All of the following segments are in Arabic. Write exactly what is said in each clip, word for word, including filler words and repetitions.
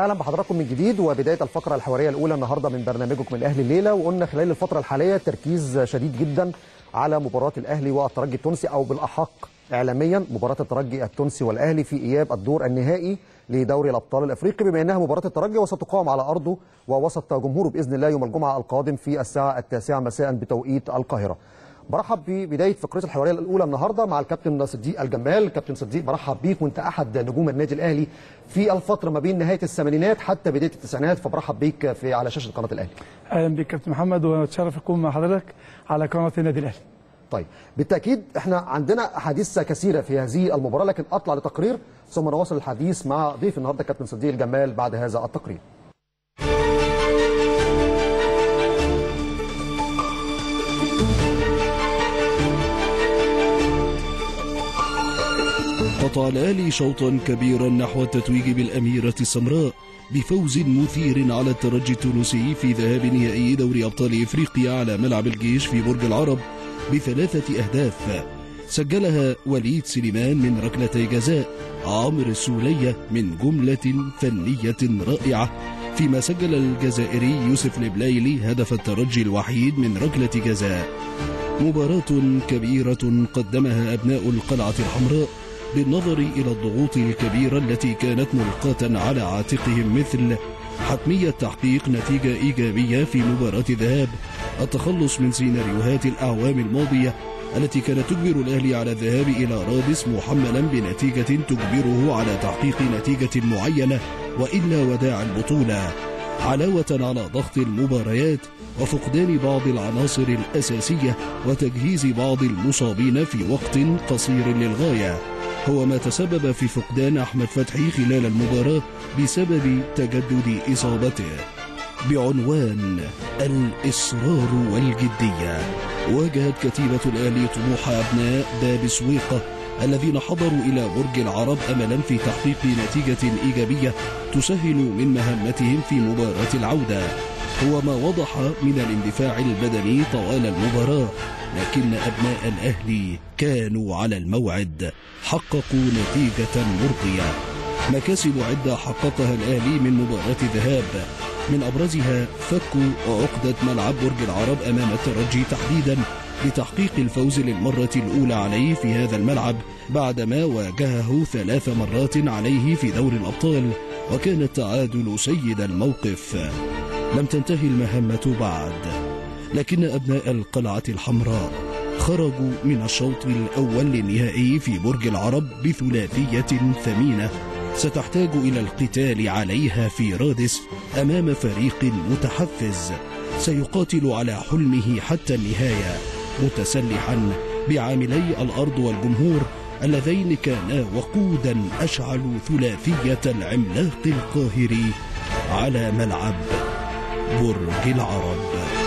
اهلا بحضراتكم من جديد وبدايه الفقره الحواريه الاولى النهارده من برنامجكم من اهل الليله. وقلنا خلال الفتره الحاليه تركيز شديد جدا على مباراه الاهلي والترجي التونسي، او بالاحق اعلاميا مباراه الترجي التونسي والاهلي في اياب الدور النهائي لدوري الابطال الافريقي، بما انها مباراه الترجي وستقام على ارضه ووسط جمهوره باذن الله يوم الجمعه القادم في الساعه التاسعه مساء بتوقيت القاهره. برحب ببدايه فقرتي الحواريه الاولى النهارده مع الكابتن صديق الجمال. كابتن صديق، برحب بيك وانت احد نجوم النادي الاهلي في الفتره ما بين نهايه الثمانينات حتى بدايه التسعينات، فبرحب بيك في على شاشه قناه الاهلي. اهلا بيك كابتن محمد، واتشرف اكون مع حضرتك على قناه النادي الاهلي. طيب بالتاكيد احنا عندنا احاديث كثيره في هذه المباراه، لكن اطلع لتقرير ثم نواصل الحديث مع ضيف النهارده كابتن صديق الجمال بعد هذا التقرير. قطع الأهلي شوطا كبيرا نحو التتويج بالأميرة السمراء بفوز مثير على الترجي التونسي في ذهاب نهائي دوري أبطال إفريقيا على ملعب الجيش في برج العرب بثلاثة أهداف سجلها وليد سليمان من ركلتي جزاء، عمرو السولية من جملة فنية رائعة، فيما سجل الجزائري يوسف البلايلي هدف الترجي الوحيد من ركلة جزاء. مباراة كبيرة قدمها أبناء القلعة الحمراء بالنظر إلى الضغوط الكبيرة التي كانت ملقاة على عاتقهم، مثل حتمية تحقيق نتيجة إيجابية في مباراة الذهاب، التخلص من سيناريوهات الأعوام الماضية التي كانت تجبر الأهلي على الذهاب إلى رادس محملا بنتيجة تجبره على تحقيق نتيجة معينة وإلا وداع البطولة، علاوة على ضغط المباريات وفقدان بعض العناصر الأساسية وتجهيز بعض المصابين في وقت قصير للغاية، هو ما تسبب في فقدان أحمد فتحي خلال المباراة بسبب تجدد إصابته. بعنوان الإصرار والجدية، واجهت كتيبة الأهلي طموح أبناء باب سويقة الذين حضروا إلى برج العرب أملا في تحقيق نتيجة إيجابية تسهل من مهمتهم في مباراة العودة، هو ما وضح من الاندفاع البدني طوال المباراة، لكن أبناء الأهلي كانوا على الموعد، حققوا نتيجة مرضية. مكاسب عدة حققها الأهلي من مباراة الذهاب، من أبرزها فك عقدة ملعب برج العرب أمام الترجي تحديدا لتحقيق الفوز للمرة الأولى عليه في هذا الملعب بعدما واجهه ثلاث مرات عليه في دور الأبطال، وكان التعادل سيد الموقف. لم تنتهي المهمة بعد، لكن أبناء القلعة الحمراء خرجوا من الشوط الأول للنهائي في برج العرب بثلاثية ثمينة ستحتاج إلى القتال عليها في رادس أمام فريق متحفز سيقاتل على حلمه حتى النهاية، متسلحا بعاملي الأرض والجمهور اللذين كانا وقودا أشعلوا ثلاثية العملاق القاهري على ملعب برج العرب.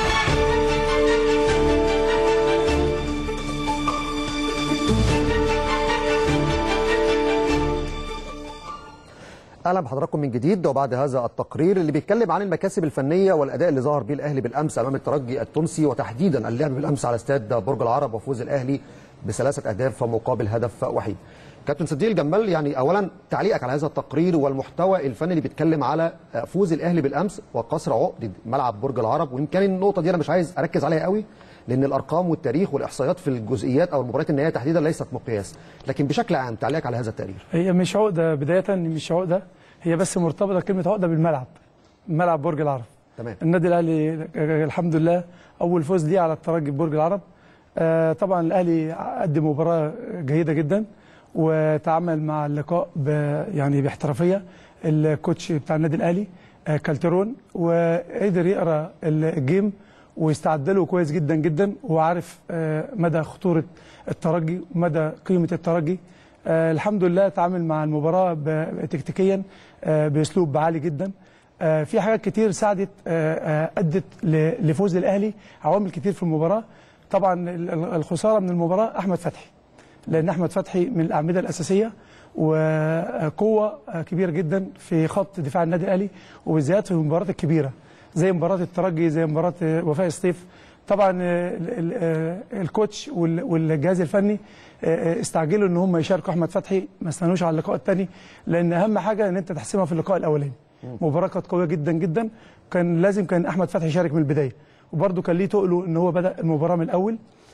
اهلا بحضراتكم من جديد وبعد هذا التقرير اللي بيتكلم عن المكاسب الفنيه والاداء اللي ظهر به الاهلي بالامس امام الترجي التونسي، وتحديدا اللعب بالامس على استاد برج العرب وفوز الاهلي بثلاثه اهداف مقابل هدف وحيد. كابتن صديق الجمال، يعني اولا تعليقك على هذا التقرير والمحتوى الفني اللي بيتكلم على فوز الاهلي بالامس وكسر عقده ملعب برج العرب، ويمكن النقطه دي انا مش عايز اركز عليها قوي لان الارقام والتاريخ والاحصائيات في الجزئيات او المباريات النهائيه تحديدا ليست مقياس، لكن بشكل عام تعليقك على هذا التقرير. هي مش عقده، بدايه مش عقده، هي بس مرتبطه كلمه عقده بالملعب، ملعب برج العرب. تمام. النادي الاهلي الحمد لله اول فوز ليه على الترجي في برج العرب. آه طبعا الاهلي قدم مباراه جيده جدا وتعامل مع اللقاء يعني باحترافيه. الكوتش بتاع النادي الاهلي آه كالترون، وقدر يقرا الجيم ويستعد له كويس جدا جدا، وعارف آه مدى خطوره الترجي ومدى قيمه الترجي. آه الحمد لله تعامل مع المباراه تكتيكيا آه باسلوب عالي جدا. آه في حاجات كتير ساعدت آه آه ادت لفوز الاهلي، عوامل كتير في المباراه. طبعا الخساره من المباراه احمد فتحي، لان احمد فتحي من الاعمده الاساسيه وقوه كبيره جدا في خط دفاع النادي الاهلي، وبالذات في المباريات الكبيره زي مباراه الترجي زي مباراه وفاء الصيف. طبعا الكوتش والجهاز الفني استعجلوا ان هم يشاركوا احمد فتحي، ما استنوش على اللقاء الثاني، لان اهم حاجه ان انت تحسمها في اللقاء الاولاني. مباراه كانت قويه جدا جدا، كان لازم كان احمد فتحي يشارك من البدايه، وبرده كان ليه تقله ان هو بدا المباراه من الاول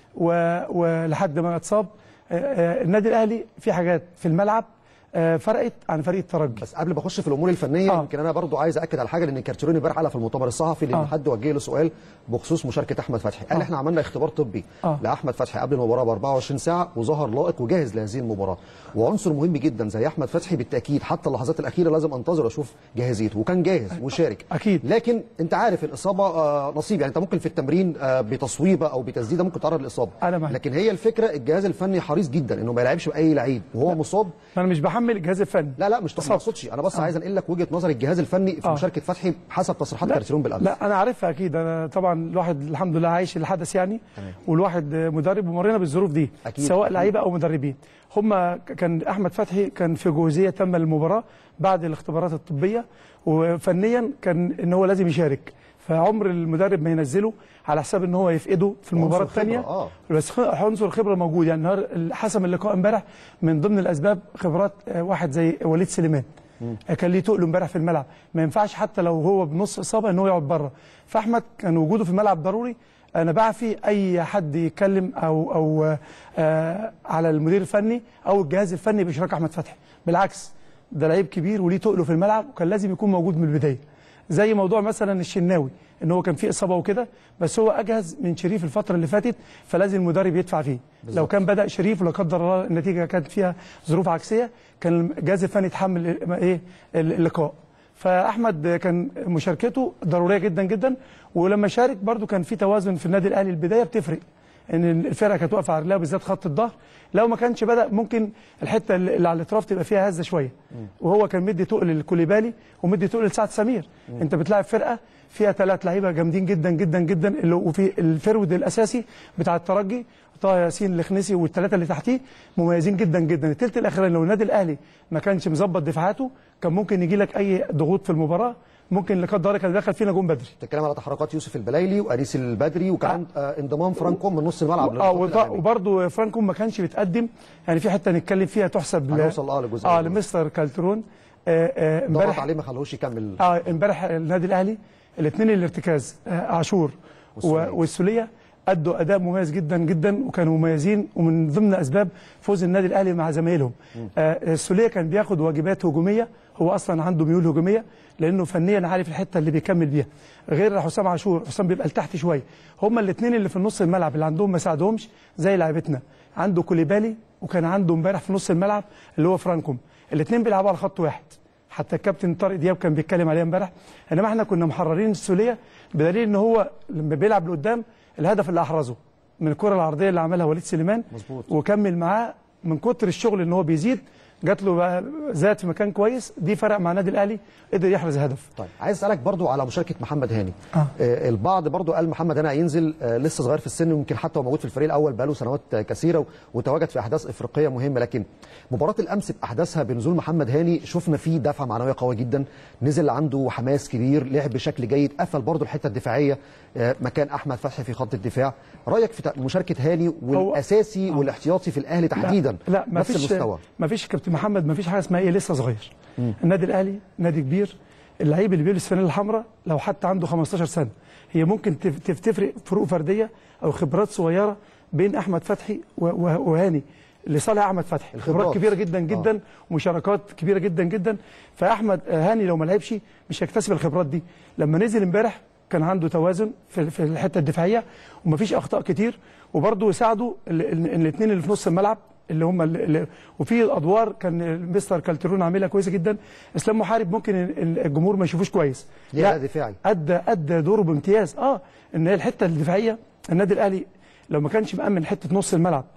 ولحد ما اتصاب. النادي الاهلي في حاجات في الملعب فرقت عن فريق الترجي. بس قبل ما اخش في الامور الفنيه آه. يمكن انا برضو عايز اكد على حاجه، لان كارتيروني امبارح قال في المؤتمر الصحفي لان آه. حد وجه له سؤال بخصوص مشاركه احمد فتحي، قال آه. احنا عملنا اختبار طبي آه. لاحمد فتحي قبل المباراه ب أربعة وعشرين ساعه وظهر لائق وجاهز لهذه المباراه، وعنصر مهم جدا زي احمد فتحي بالتاكيد حتى اللحظات الاخيره لازم انتظر اشوف جاهزيته، وكان جاهز وشارك اكيد. لكن انت عارف الاصابه آه نصيب، يعني انت ممكن في التمرين آه بتصويبه او بتسديده ممكن تعرض للاصابه، لكن هي الفكره الجهاز الفني حريص جدا انه ما يلعبش باي لعيب وهو لا. مصاب. انا مش بحمل الجهاز الفني، لا لا مش ما اقصدش، انا بس آه. عايز انقل لك وجهه نظر الجهاز الفني في آه. مشاركه فتحي حسب تصريحات كارتيرون بالامس. لا انا عارفها اكيد، انا طبعا الواحد الحمد لله عايش الحدث يعني تمام. والواحد مدرب ومرينا بالظروف دي أكيد. سواء لعيبه او مدربين. هم كان احمد فتحي كان في جوزيه تامه للمباراه بعد الاختبارات الطبيه، وفنيا كان ان هو لازم يشارك، فعمر المدرب ما ينزله على حساب ان هو يفقده في المباراه الثانيه آه. بس عنصر خبره موجود. يعني النهار حسم اللقاء امبارح من ضمن الاسباب خبرات واحد زي وليد سليمان كان ليه تقله امبارح في الملعب، ما ينفعش حتى لو هو بنص اصابه ان هو يقعد بره، فاحمد كان وجوده في الملعب ضروري. انا بعفي اي حد يتكلم او او آه على المدير الفني او الجهاز الفني باشراك احمد فتحي، بالعكس ده لعيب كبير وليه تقله في الملعب وكان لازم يكون موجود من البدايه. زي موضوع مثلا الشناوي ان هو كان فيه اصابه وكده، بس هو اجهز من شريف الفتره اللي فاتت فلازم المدرب يدفع فيه بالزبط. لو كان بدا شريف ولا قدر الله النتيجه كانت فيها ظروف عكسيه كان الجهاز الفني يتحمل ايه اللقاء. فاحمد كان مشاركته ضروريه جدا جدا، ولما شارك برده كان في توازن في النادي الاهلي. البدايه بتفرق ان الفرقه كانت واقفه على رجلها بالذات خط الظهر، لو ما كانش بدا ممكن الحته اللي على الاطراف تبقى فيها هزه شويه، وهو كان مدي تقل للكوليبالي ومدي تقل لسعد سمير. مم. انت بتلاعب فرقه فيها ثلاث لعيبه جامدين جدا جدا جدا، وفي الفرود الاساسي بتاع الترجي طه ياسين الخنيسي والثلاثه اللي تحتيه مميزين جدا جدا. الثلث الاخراني لو النادي الاهلي ما كانش مظبط دفاعاته كان ممكن يجي لك اي ضغوط في المباراه، ممكن اللي قدر كان دخل فينا جون بدري. بتتكلم على تحركات يوسف البلايلي وانيس البدري وكمان آه. آه انضمام فرانكو من نص الملعب. اه وبرده فرانكو ما كانش بيتقدم، يعني في حته نتكلم فيها تحسب هنوصل اه لجزء اه لمستر كالترون امبارح. ضغط عليه ما خلوش يكمل. اه امبارح النادي الاهلي الاثنين الارتكاز آه عاشور والسوليه ادوا اداء مميز جدا جدا وكانوا مميزين، ومن ضمن اسباب فوز النادي الاهلي مع زمايلهم. آه السوليه كان بياخد واجبات هجوميه، هو اصلا عنده ميول هجوميه لانه فنيا عارف الحته اللي بيكمل بيها، غير حسام عاشور. حسام بيبقى لتحت شويه. هما الاثنين اللي في النص الملعب اللي عندهم ما ساعدهمش زي لعيبتنا، عنده كوليبالي وكان عنده امبارح في نص الملعب اللي هو فرانكوم، الاثنين بيلعبوا على خط واحد، حتى الكابتن طارق دياب كان بيتكلم عليها امبارح. انما احنا كنا محررين السوليه بدليل ان هو لما بيلعب لقدام الهدف اللي احرزه من الكره العرضيه اللي عملها وليد سليمان مظبوط، وكمل معاه من كتر الشغل ان هو بيزيد جات له بقى ذات في مكان كويس، دي فرق مع النادي الاهلي قدر يحرز هدف. طيب عايز اسالك برضو على مشاركه محمد هاني. آه. آه البعض برضو قال محمد هاني هينزل آه لسه صغير في السن، ويمكن حتى هو موجود في الفريق الاول بقاله سنوات آه كثيره وتواجد في احداث افريقيه مهمه، لكن مباراه الامس باحداثها بنزول محمد هاني شفنا فيه دفعه معنويه قويه جدا، نزل عنده حماس كبير، لعب بشكل جيد، قفل برضو الحته الدفاعيه آه مكان احمد فتحي في خط الدفاع. رايك في مشاركه هاني والاساسي آه. والاحتياطي في الاهلي تحديدا؟ لا, لا نفس المستوى. ما فيش كابتن محمد، ما فيش حاجه اسمها ايه لسه صغير. مم. النادي الاهلي نادي كبير، اللعيب اللي بيلبس فانيلا الحمراء لو حتى عنده خمستاشر سنه هي ممكن تفرق فروق فرديه او خبرات صغيره بين احمد فتحي وهاني لصالح احمد فتحي. خبرات كبيره جدا جدا آه. ومشاركات كبيره جدا جدا، فاحمد هاني لو ما لعبش مش هيكتسب الخبرات دي. لما نزل امبارح كان عنده توازن في في الحته الدفاعيه ومفيش اخطاء كتير، وبرده ساعدوا الاثنين اللي في نص الملعب اللي هم اللي وفي ادوار كان مستر كالترون عاملها كويسه جدا. اسلام محارب ممكن الجمهور ما يشوفوش كويس، لا دفاعي ادى ادى دوره بامتياز. اه ان هي الحته الدفاعيه النادي الاهلي لو ما كانش مامن حته نص الملعب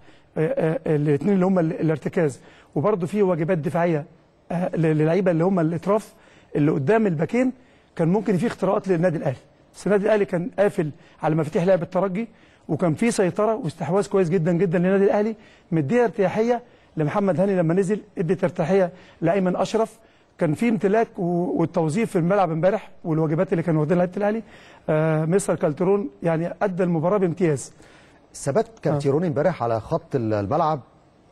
الاثنين اللي هم الارتكاز، وبرده في واجبات دفاعيه للعيبه اللي هم الاطراف اللي قدام الباكين، كان ممكن في اختراقات للنادي الاهلي. بس النادي الاهلي كان قافل على مفاتيح لعب الترجي، وكان في سيطره واستحواذ كويس جدا جدا للنادي الاهلي، مديها ارتياحيه لمحمد هاني لما نزل، ادت ارتياحيه لايمن اشرف. كان في امتلاك والتوظيف في الملعب امبارح والواجبات اللي كانوا واخدينها لعيبه الاهلي. آه مستر كالترون يعني ادى المباراه بامتياز. ثبات كالترون امبارح على خط الملعب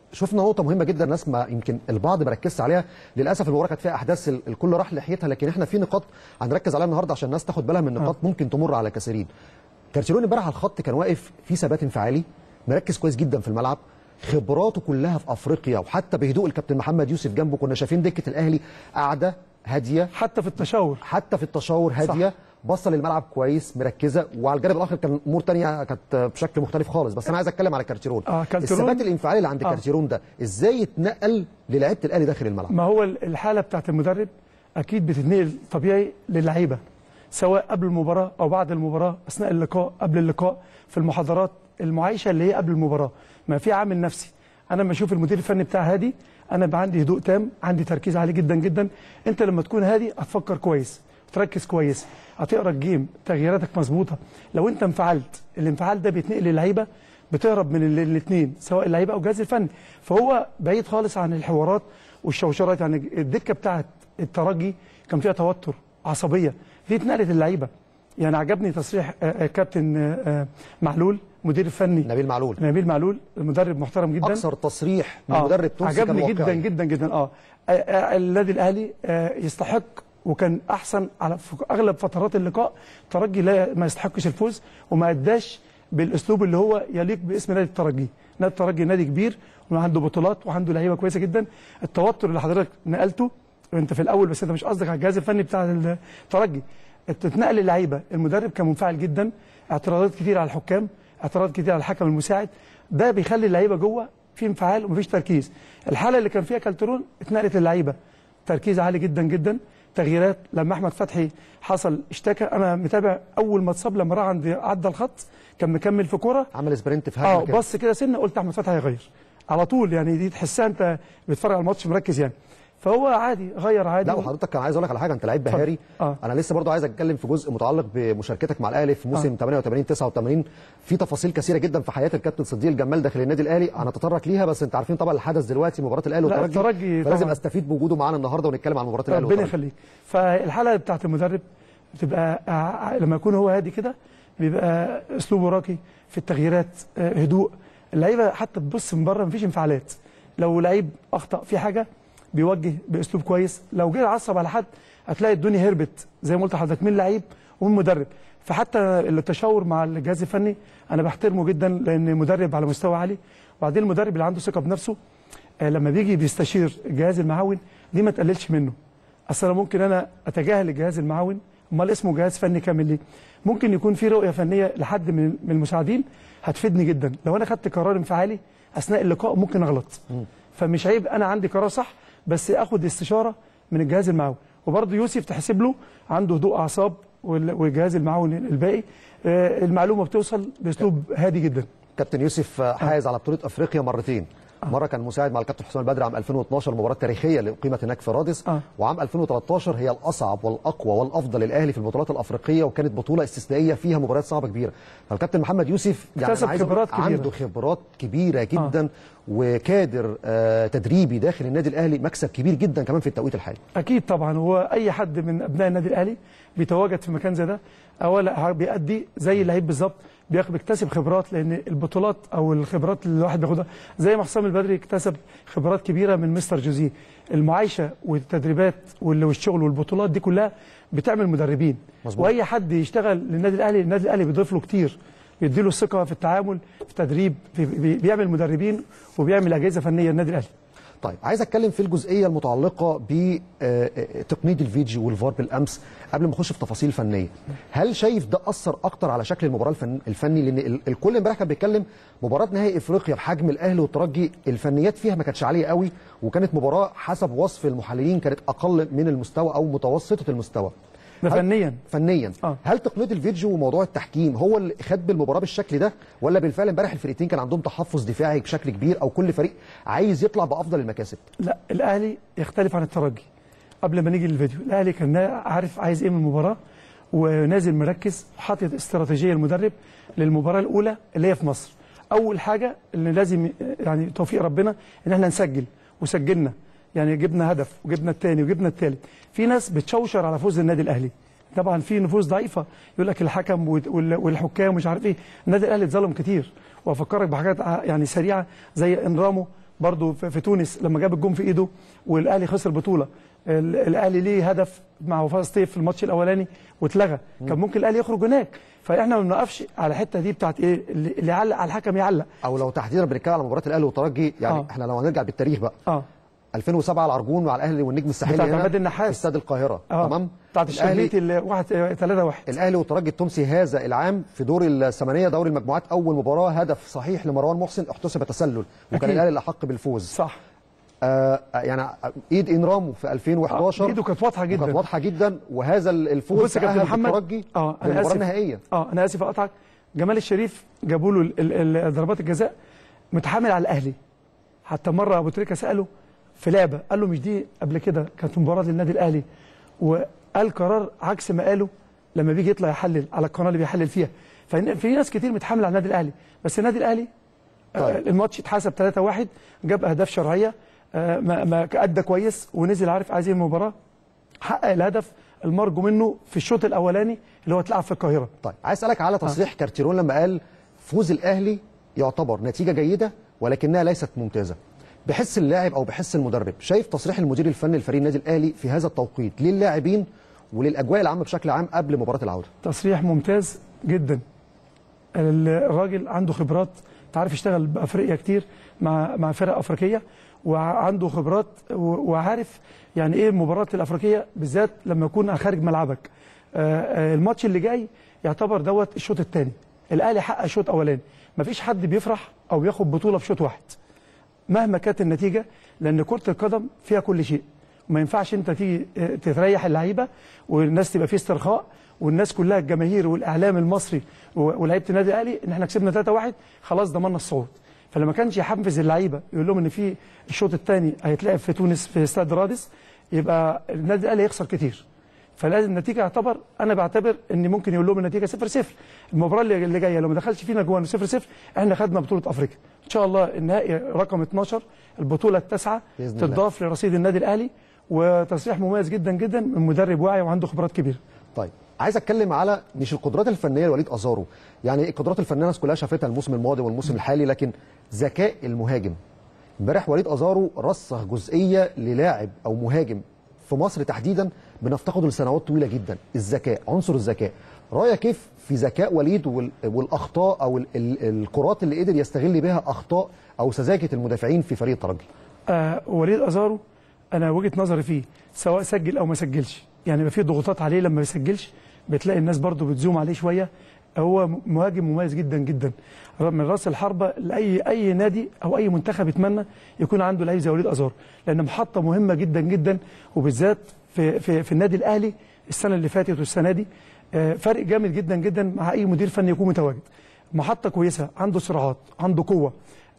شفنا نقطه مهمه جدا الناس ما يمكن البعض ما ركزش عليها، للاسف المباراه كانت فيها احداث الكل راح لحيتها، لكن احنا في نقاط هنركز عليها النهارده عشان الناس تاخد بالها من نقاط آه. ممكن تمر على كثيرين. كارتيرون امبارح على الخط كان واقف في ثبات انفعالي، مركز كويس جدا في الملعب، خبراته كلها في افريقيا، وحتى بهدوء الكابتن محمد يوسف جنبه كنا شايفين دكه الاهلي قاعده هاديه، حتى في التشاور حتى في التشاور هاديه، بصه للملعب كويس مركزه. وعلى الجانب الاخر كان امور ثانيه كانت بشكل مختلف خالص، بس انا عايز اتكلم على كارتيرون. آه كارتيرون الثبات الانفعالي اللي عند آه. كارتيرون ده ازاي يتنقل للاعيبه الاهلي داخل الملعب؟ ما هو الحاله بتاعت المدرب اكيد بتتنقل طبيعي للعيبه، سواء قبل المباراه او بعد المباراه، اثناء اللقاء، قبل اللقاء، في المحاضرات، المعايشه اللي هي قبل المباراه. ما في عامل نفسي، انا لما اشوف المدير الفني بتاعي هادي انا بقى عندي هدوء تام، عندي تركيز عالي جدا جدا. انت لما تكون هادي هتفكر كويس، تركز كويس، هتقرا الجيم، تغييراتك مظبوطه. لو انت انفعلت، الانفعال ده بيتنقل للعيبه، بتهرب من الاثنين سواء اللعيبه او الجهاز الفني، فهو بعيد خالص عن الحوارات والشوشرات. يعني الدكه بتاعت الترجي كان فيها توتر، عصبيه، دي اتنقلت اللعيبه. يعني عجبني تصريح كابتن معلول مدير الفني نبيل معلول نبيل معلول مدرب محترم جدا، اكثر تصريح من آه. مدرب تونسي عجبني كان جدا جدا جدا. اه النادي الاهلي آه يستحق، وكان احسن على اغلب فترات اللقاء. الترجي لا ما يستحقش الفوز، وما اداش بالاسلوب اللي هو يليق باسم نادي الترجي. نادي الترجي نادي كبير وعنده بطولات وعنده لعيبه كويسه جدا. التوتر اللي حضرتك نقلته انت في الاول، بس انت مش قصدك على الجهاز الفني بتاع الترجي، تتنقل للعيبه. المدرب كان منفعل جدا، اعتراضات كتير على الحكام، اعتراضات كتير على الحكم المساعد، ده بيخلي اللعيبه جوه في انفعال ومفيش تركيز. الحاله اللي كان فيها كالترون اتنقلت للعيبه، تركيز عالي جدا جدا، تغييرات. لما احمد فتحي حصل اشتكى، انا متابع اول ما اتصاب لما راح عند عدى الخط كان مكمل في كوره، عمل سبرنت في هجمه اه بص كده سنه، قلت احمد فتحي هيغير على طول. يعني دي تحسها انت بتتفرج على الماتش مركز يعني، فهو عادي غير عادي. لا وحضرتك كان عايز اقول لك على حاجه، انت لعيب بهاري. آه. انا لسه برضو عايز اتكلم في جزء متعلق بمشاركتك مع الاهلي في موسم آه. ثمانية وثمانين تسعة وثمانين، في تفاصيل كثيره جدا في حياه الكابتن صديق الجمال داخل النادي الاهلي هنتطرق ليها، بس انت عارفين طبعا الحدث دلوقتي مباراه الاهلي والترجي، فلازم استفيد بوجوده معانا النهارده ونتكلم عن مباراه الاهلي والترجي. ربنا يخليك. فالحاله بتاعت المدرب بتبقى لما يكون هو هادي كده بيبقى اسلوبه راقي في التغييرات، هدوء. اللعيبه حتى تبص من بره مفيش انفعالات، لو لعيب اخطا في حاجه بيوجه باسلوب كويس، لو جه عصب على حد هتلاقي الدنيا هربت زي ما قلت لحضرتك من لعيب ومن مدرب. فحتى التشاور مع الجهاز الفني انا بحترمه جدا، لان مدرب على مستوى عالي. وبعدين المدرب اللي عنده ثقه بنفسه لما بيجي بيستشير الجهاز المعاون دي ما تقللش منه. اصل ممكن انا اتجاهل الجهاز المعاون، امال اسمه جهاز فني كامل ليه؟ ممكن يكون في رؤيه فنيه لحد من المساعدين هتفيدني جدا. لو انا خدت قرار انفعالي اثناء اللقاء ممكن اغلط، فمش عيب انا عندي قرار صح بس اخد استشاره من الجهاز المعاون. وبرضه يوسف تحسب له عنده هدوء اعصاب، والجهاز المعاون الباقي المعلومه بتوصل باسلوب هادي جدا. كابتن يوسف حائز على بطوله افريقيا مرتين، مره كان مساعد مع الكابتن حسام البدري عام ألفين واثناشر، مباراه تاريخيه اللي اقيمت هناك في رادس، آه. وعام ألفين وثلاثة عشر هي الاصعب والاقوى والافضل للاهلي في البطولات الافريقيه، وكانت بطوله استثنائيه فيها مباريات صعبه كبيره. فالكابتن محمد يوسف يعني عايز خبرات كبيرة. عنده خبرات كبيره جدا آه. وكادر آه تدريبي داخل النادي الاهلي، مكسب كبير جدا كمان في التوقيت الحالي. اكيد طبعا، هو اي حد من ابناء النادي الاهلي بيتواجد في مكان زي ده اولا بيأدي زي اللعيب بالظبط، بيكتسب خبرات، لان البطولات او الخبرات اللي الواحد بياخدها زي ما حسام البدري اكتسب خبرات كبيره من مستر جوزيه. المعايشه والتدريبات والشغل والبطولات دي كلها بتعمل مدربين. مزبوط. واي حد يشتغل للنادي الاهلي، النادي الاهلي بيضيف له كتير، بيديله الثقه في التعامل، في التدريب، في بيعمل مدربين وبيعمل اجهزه فنيه النادي الاهلي. طيب عايز اتكلم في الجزئيه المتعلقه بتقنيه الفيديو والفار بالامس قبل ما اخش في تفاصيل فنيه. هل شايف ده اثر اكتر على شكل المباراه الفني؟ لان الكل امبارح كان بيتكلم مباراه نهائي افريقيا بحجم الاهلي والترجي الفنيات فيها ما كانتش عاليه قوي، وكانت مباراه حسب وصف المحللين كانت اقل من المستوى او متوسطه المستوى. فنيا فنيا آه. هل تقنيه الفيديو وموضوع التحكيم هو اللي خد بالمباراه بالشكل ده، ولا بالفعل امبارح الفريقين كان عندهم تحفظ دفاعي بشكل كبير، او كل فريق عايز يطلع بافضل المكاسب؟ لا، الاهلي يختلف عن الترجي. قبل ما نيجي للفيديو، الاهلي كان عارف عايز ايه من المباراه، ونازل مركز، حاطط استراتيجيه المدرب للمباراه الاولى اللي هي في مصر. اول حاجه اللي لازم يعني توفيق ربنا ان احنا نسجل، وسجلنا، يعني جبنا هدف وجبنا الثاني وجبنا الثالث. في ناس بتشوشر على فوز النادي الاهلي، طبعا في نفوس ضعيفه يقول لك الحكم والحكام ومش عارف ايه. النادي الاهلي اتظلم كتير، وافكرك بحاجات يعني سريعه زي ان رامو برضو في تونس لما جاب الجون في ايده والاهلي خسر بطوله، الاهلي ليه هدف مع وفاء سطيف في الماتش الاولاني واتلغى، كان ممكن الاهلي يخرج هناك. فاحنا ما بنقفش على الحته دي بتاعت ايه اللي يعلق على الحكم يعلق. او لو تحديدا بنتكلم على مباراه الاهلي والترجي يعني آه. احنا لو هنرجع بالتاريخ بقى اه ألفين وسبعة العرجون مع الاهلي والنجم الساحلي بتاعت عماد النحاس في استاد القاهره آه. تمام، بتاعت الشربيتي اللي واحد ثلاثة واحد الاهلي والترجي التونسي هذا العام في دور الثمانيه دوري المجموعات، اول مباراه هدف صحيح لمروان محسن احتسب تسلل وكان الاهلي الاحق بالفوز. صح. آه يعني ايد انرامو في ألفين وحداشر آه ايده كانت واضحه جدا كانت واضحه جدا، وهذا الفوز كابتن محمد الترجي اه انا اسف النهائيه. اه انا اسف اقطعك. جمال الشريف جابوا له ضربات الجزاء متحامل على الاهلي، حتى مره ابو تريكه ساله في لعبه قال له مش دي قبل كده كانت مباراه للنادي الاهلي، وقال قرار عكس ما قاله لما بيجي يطلع يحلل على القناه اللي بيحلل فيها. ففي ناس كتير متحامله على النادي الاهلي، بس النادي الاهلي طيب. آه الماتش اتحسب ثلاثة واحد، جاب اهداف شرعيه، آه ما ما ادى كويس ونزل عارف عايز المباراه، حقق الهدف المرجو منه في الشوط الاولاني اللي هو اتلعب في القاهره. طيب عايز اسالك على تصريح آه. كارتيرون لما قال فوز الاهلي يعتبر نتيجه جيده ولكنها ليست ممتازه. بحس اللاعب او بحس المدرب، شايف تصريح المدير الفني لفريق النادي الاهلي في هذا التوقيت للاعبين وللاجواء العامه بشكل عام قبل مباراه العوده؟ تصريح ممتاز جدا. الراجل عنده خبرات، انت عارف يشتغل بافريقيا كتير مع مع فرق افريقيه، وعنده خبرات وعارف يعني ايه المباراه الافريقيه بالذات لما يكون خارج ملعبك. الماتش اللي جاي يعتبر دوت الشوط الثاني، الاهلي حقق شوط اولاني، مفيش حد بيفرح او ياخد بطوله في شوط واحد مهما كانت النتيجه، لان كره القدم فيها كل شيء، وما ينفعش انت تيجي تريح اللعيبه والناس تبقى في استرخاء، والناس كلها الجماهير والاعلام المصري ولاعيبه النادي الاهلي ان احنا كسبنا ثلاثة واحد خلاص ضمننا الصعود. فلما كانش يحفز اللعيبه يقول لهم ان في الشوط الثاني هيتلعب في تونس في استاد رادس، يبقى النادي الاهلي يخسر كتير. فلازم النتيجه يعتبر، انا بعتبر ان ممكن يقول لهم النتيجه صفر صفر، المباراه اللي جايه لو ما دخلش فينا جوان صفر صفر احنا خدنا بطوله افريقيا ان شاء الله. النهائي رقم اتناشر البطوله التاسعه تضاف لرصيد النادي الاهلي، وتصريح مميز جدا جدا من مدرب واعي وعنده خبرات كبيره. طيب عايز اتكلم على مش القدرات الفنيه لوليد ازارو، يعني القدرات الفنيه الناس كلها شافتها الموسم الماضي والموسم الحالي، لكن ذكاء المهاجم. امبارح وليد ازارو رسخ جزئيه للاعب او مهاجم في مصر تحديدا بنفتقده لسنوات طويله جدا، الذكاء، عنصر الذكاء. رايك كيف في ذكاء وليد والاخطاء او الكرات اللي قدر يستغل بها اخطاء او سذاجه المدافعين في فريق الترجي؟ آه وليد ازارو انا وجهه نظري فيه سواء سجل او ما سجلش، يعني ما في ضغوطات عليه لما ما بيسجلش بتلاقي الناس برضو بتزوم عليه شويه. هو مهاجم مميز جدا جدا من راس الحربه لاي اي نادي او اي منتخب يتمنى يكون عنده لعيب زي وليد ازارو، لان محطه مهمه جدا جدا، وبالذات في في في النادي الاهلي السنه اللي فاتت والسنه دي فرق جامد جدا جدا مع اي مدير فني يكون متواجد. محطه كويسه، عنده سرعات، عنده قوه.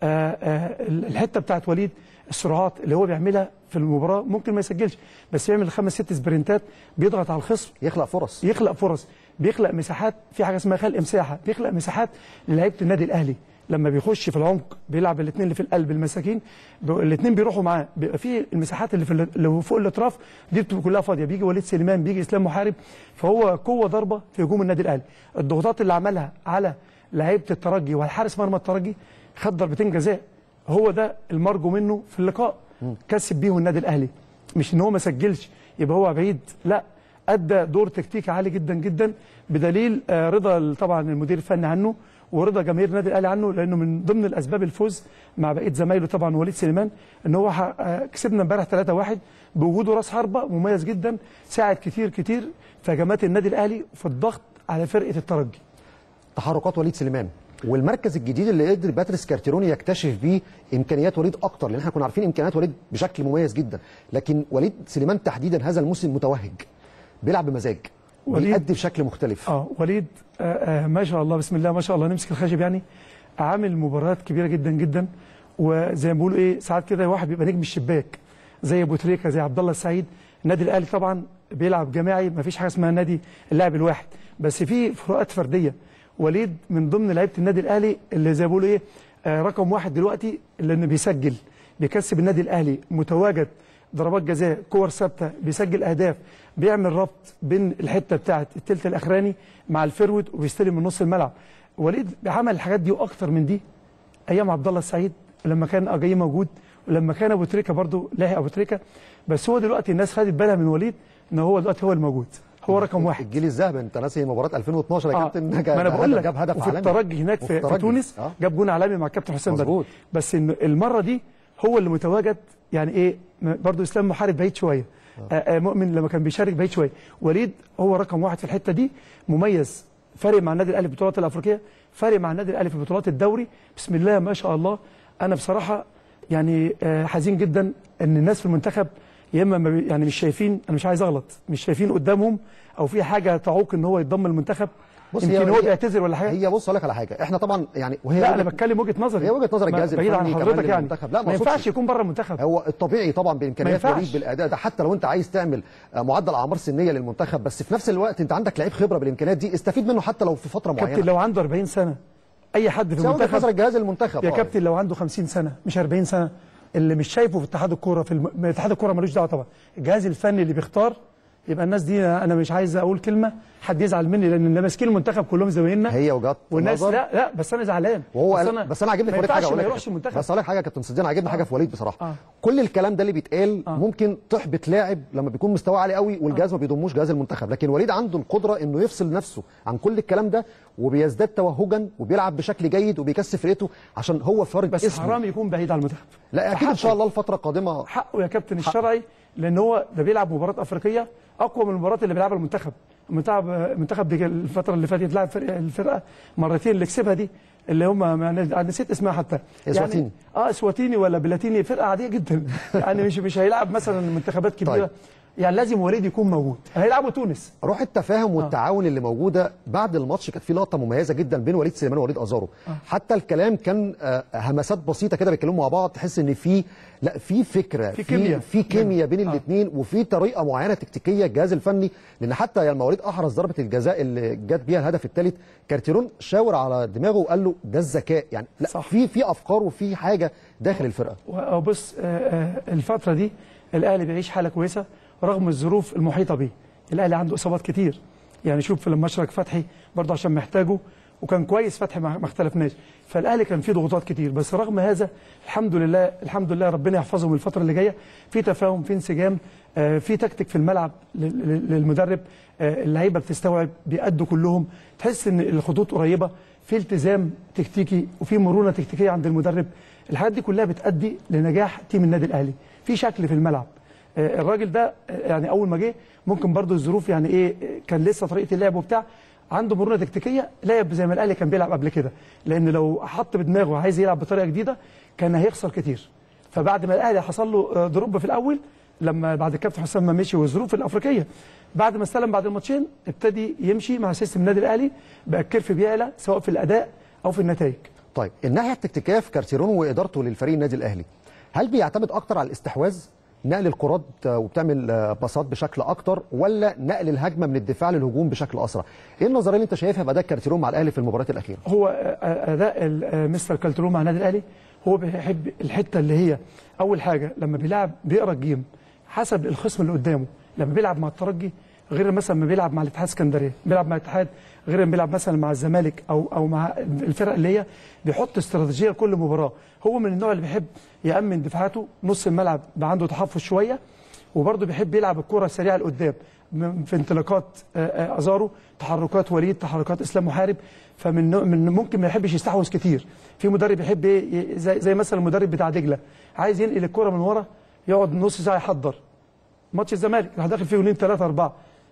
الحته بتاعت وليد السرعات اللي هو بيعملها في المباراه ممكن ما يسجلش، بس يعمل خمس ست سبرنتات، بيضغط على الخصم، يخلق فرص يخلق فرص بيخلق مساحات، في حاجه اسمها خلق مساحه، بيخلق مساحات للعيبه النادي الاهلي لما بيخش في العمق بيلعب الاثنين اللي في القلب المساكين، الاثنين بيروحوا معاه، بيبقى في المساحات اللي في اللي فوق الاطراف دي بتبقى كلها فاضيه، بيجي وليد سليمان، بيجي اسلام محارب، فهو قوه ضربه في هجوم النادي الاهلي. الضغوطات اللي عملها على لعيبه الترجي والحارس مرمى الترجي خد ضربتين جزاء، هو ده المرجو منه في اللقاء، كسب بيه النادي الاهلي، مش ان هو ما سجلش يبقى هو بعيد، لا، ادى دور تكتيكي عالي جدا جدا، بدليل رضا طبعا المدير الفني عنه ورضا جماهير النادي الاهلي عنه، لانه من ضمن الاسباب الفوز مع بقيه زمايله طبعا وليد سليمان ان هو كسبنا امبارح ثلاثة واحد بوجوده راس حربه مميز جدا، ساعد كتير كتير في هجمات النادي الاهلي في الضغط على فرقه الترجي. تحركات وليد سليمان والمركز الجديد اللي قدر باتريس كارتيروني يكتشف بيه امكانيات وليد اكتر، لان احنا كنا عارفين امكانيات وليد بشكل مميز جدا، لكن وليد سليمان تحديدا هذا الموسم متوهج، بيلعب بمزاج، بيأدي بشكل مختلف. اه وليد آه آه ما شاء الله بسم الله ما شاء الله نمسك الخشب، يعني عامل مباريات كبيره جدا جدا، وزي ما بيقولوا ايه ساعات كده واحد بيبقى نجم الشباك زي ابو تريكه زي عبد الله السعيد. النادي الاهلي طبعا بيلعب جماعي، ما فيش حاجه اسمها نادي اللاعب الواحد، بس في فروقات فرديه. وليد من ضمن لعيبه النادي الاهلي اللي زي ما بيقولوا ايه آه رقم واحد دلوقتي، لانه بيسجل، بيكسب النادي الاهلي، متواجد، ضربات جزاء، كور ثابته، بيسجل اهداف، بيعمل ربط بين الحته بتاعه الثلث الاخراني مع الفيرود وبيستلم من نص الملعب. وليد عمل الحاجات دي واكتر من دي ايام عبد الله السعيد لما كان اجاي موجود ولما كان ابو تريكه برضه لاحق ابو تريكه، بس هو دلوقتي الناس خدت بالها من وليد ان هو دلوقتي هو الموجود، هو رقم واحد. الجيل الذهبي، انت ناسي مباراه ألفين واثناشر يا آه. كابتن؟ ما انا بقول لك، جاب هدف وفي عالمي الترجي هناك في, في تونس آه. جاب جون عالمي مع الكابتن حسام بدر. بس ان المره دي هو اللي متواجد، يعني ايه برضه اسلام محارب بعيد شويه، آه. آه مؤمن لما كان بيشارك بعيد شويه، وليد هو رقم واحد في الحته دي، مميز، فارق مع النادي الاهلي في البطولات الافريقيه، فارق مع النادي الاهلي في بطولات الدوري، بسم الله ما شاء الله. انا بصراحه يعني آه حزين جدا ان الناس في المنتخب يا اما يعني مش شايفين، انا مش عايز اغلط، مش شايفين قدامهم او في حاجه تعوق ان هو يتضم المنتخب. يمكن هو بيعتذر ولا حاجه. هي بص اقول لك على حاجه، احنا طبعا يعني وهي لا انا بتكلم وجهه نظري، هي وجهه نظر الجهاز الفني بعيد عن حضرتك يعني المنتخب. لا ما ينفعش يكون بره المنتخب. هو الطبيعي طبعا بامكانيات وليد بالاداء ده، حتى لو انت عايز تعمل معدل اعمار سنيه للمنتخب، بس في نفس الوقت انت عندك لعيب خبره بالامكانيات دي، استفيد منه حتى لو في فتره معينه. كابتن لو عنده أربعين سنه اي حد في المنتخب، نظر الجهاز المنتخب يا كابتن لو عنده خمسين سنه مش أربعين سنه، اللي مش شايفه في اتحاد الكوره، في الم... اتحاد الكوره ملوش دعوه طبعا، الجهاز الفني اللي بيختار. يبقى الناس دي انا مش عايز اقول كلمه حد يزعل مني، لان اللي ماسكين المنتخب كلهم زمايلنا، هي وجهه والناس نظر. لا لا بس انا زعلان. وهو بس انا بس انا عاجبني في وليد حاجه، اقول لك بس اقول لك حاجه يا كابتن صديق، عاجبني آه. حاجه في وليد بصراحه آه. كل الكلام ده اللي بيتقال آه. ممكن تحبط لاعب لما بيكون مستواه عالي قوي والجهاز ما بيضموش جهاز المنتخب، لكن وليد عنده القدره انه يفصل نفسه عن كل الكلام ده، وبيزداد توهجا وبيلعب بشكل جيد وبيكسب فرقته عشان هو فارق بس اسمه. حرام يكون بعيد عن المنتخب. لا اكيد ان شاء الله الفتره القادمه حقه يا كابتن الشرعي، لان هو ده بيلعب مباراه افريقيه اقوى من المباريات اللي بيلعبها المنتخب. المنتخب المنتخب الفتره اللي فاتت لعب الفرقه مرتين اللي كسبها دي، اللي هم انا نسيت اسمها حتى اسواتيني يعني اه اسواتيني ولا بلاتيني، فرقه عاديه جدا يعني مش مش هيلعب مثلا منتخبات كبيره. طيب. يعني لازم وليد يكون موجود، هيلعبوا تونس. روح التفاهم والتعاون آه. اللي موجوده بعد الماتش، كانت في لقطه مميزه جدا بين وليد سليمان ووليد ازارو آه. حتى الكلام كان آه همسات بسيطه كده بيتكلموا مع بعض، تحس ان في لا في فكره، في كيمياء في كيمياء بين آه. الاثنين، وفي طريقه معينه تكتيكيه الجهاز الفني، لان حتى لما وليد احرز ضربه الجزاء اللي جت بيها الهدف الثالث، كارتيرون شاور على دماغه وقال له ده الذكاء، يعني لا صح. في في افكار وفي حاجه داخل الفرقه. وبص آه الفتره دي الاهلي بيعيش حاله كويسه رغم الظروف المحيطه به. الاهلي عنده اصابات كتير، يعني شوف لما اشرك فتحي برضه عشان محتاجه، وكان كويس فتحي ما اختلفناش، فالاهلي كان فيه ضغوطات كتير، بس رغم هذا الحمد لله الحمد لله ربنا يحفظهم الفتره اللي جايه، في تفاهم، في انسجام، آه في تكتيك في الملعب للمدرب، آه اللعيبه بتستوعب، بيأدوا كلهم، تحس ان الخطوط قريبه، في التزام تكتيكي وفي مرونه تكتيكيه عند المدرب. الحاجات دي كلها بتأدي لنجاح تيم النادي الاهلي، في شكل في الملعب. الراجل ده يعني اول ما جه ممكن برضه الظروف يعني ايه، كان لسه طريقه اللعب وبتاع، عنده مرونه تكتيكيه، لعب زي ما الاهلي كان بيلعب قبل كده، لان لو حط بدماغه عايز يلعب بطريقه جديده كان هيخسر كتير. فبعد ما الاهلي حصل له دروب في الاول، لما بعد الكابتن حسام ما مشي والظروف الافريقيه، بعد ما استلم بعد الماتشين ابتدي يمشي مع سيستم النادي الاهلي، بقى الكيرف بيعلى سواء في الاداء او في النتائج. طيب الناحيه التكتيكيه في كارتيرون وادارته للفريق النادي الاهلي، هل بيعتمد اكتر على الاستحواذ، نقل الكرات وبتعمل باصات بشكل اكتر، ولا نقل الهجمه من الدفاع للهجوم بشكل اسرع؟ ايه النظريه اللي انت شايفها في اداء كارتيرون مع الاهلي في المباريات الاخيره؟ هو اداء مستر كارتيرون مع النادي الاهلي، هو بيحب الحته اللي هي اول حاجه لما بيلعب بيقرا الجيم حسب الخصم اللي قدامه، لما بيلعب مع الترجي غير مثلا ما بيلعب مع الاتحاد اسكندريه، بيلعب مع الاتحاد غير ما بيلعب مثلا مع الزمالك او او مع الفرق اللي هي بيحط استراتيجيه كل مباراه. هو من النوع اللي بيحب يامن دفاعاته، نص الملعب بقى عنده تحفظ شويه، وبرده بيحب يلعب الكره السريعه لقدام في انطلاقات ازارو، تحركات وليد، تحركات اسلام محارب. فمن من ممكن ما يحبش يستحوذ كتير. في مدرب يحب ايه، زي, زي مثلا المدرب بتاع دجله عايز ينقل الكره من ورا، يقعد نص ساعه يحضر ماتش الزمالك راح داخل فيه جولين ثلاثه اربعه،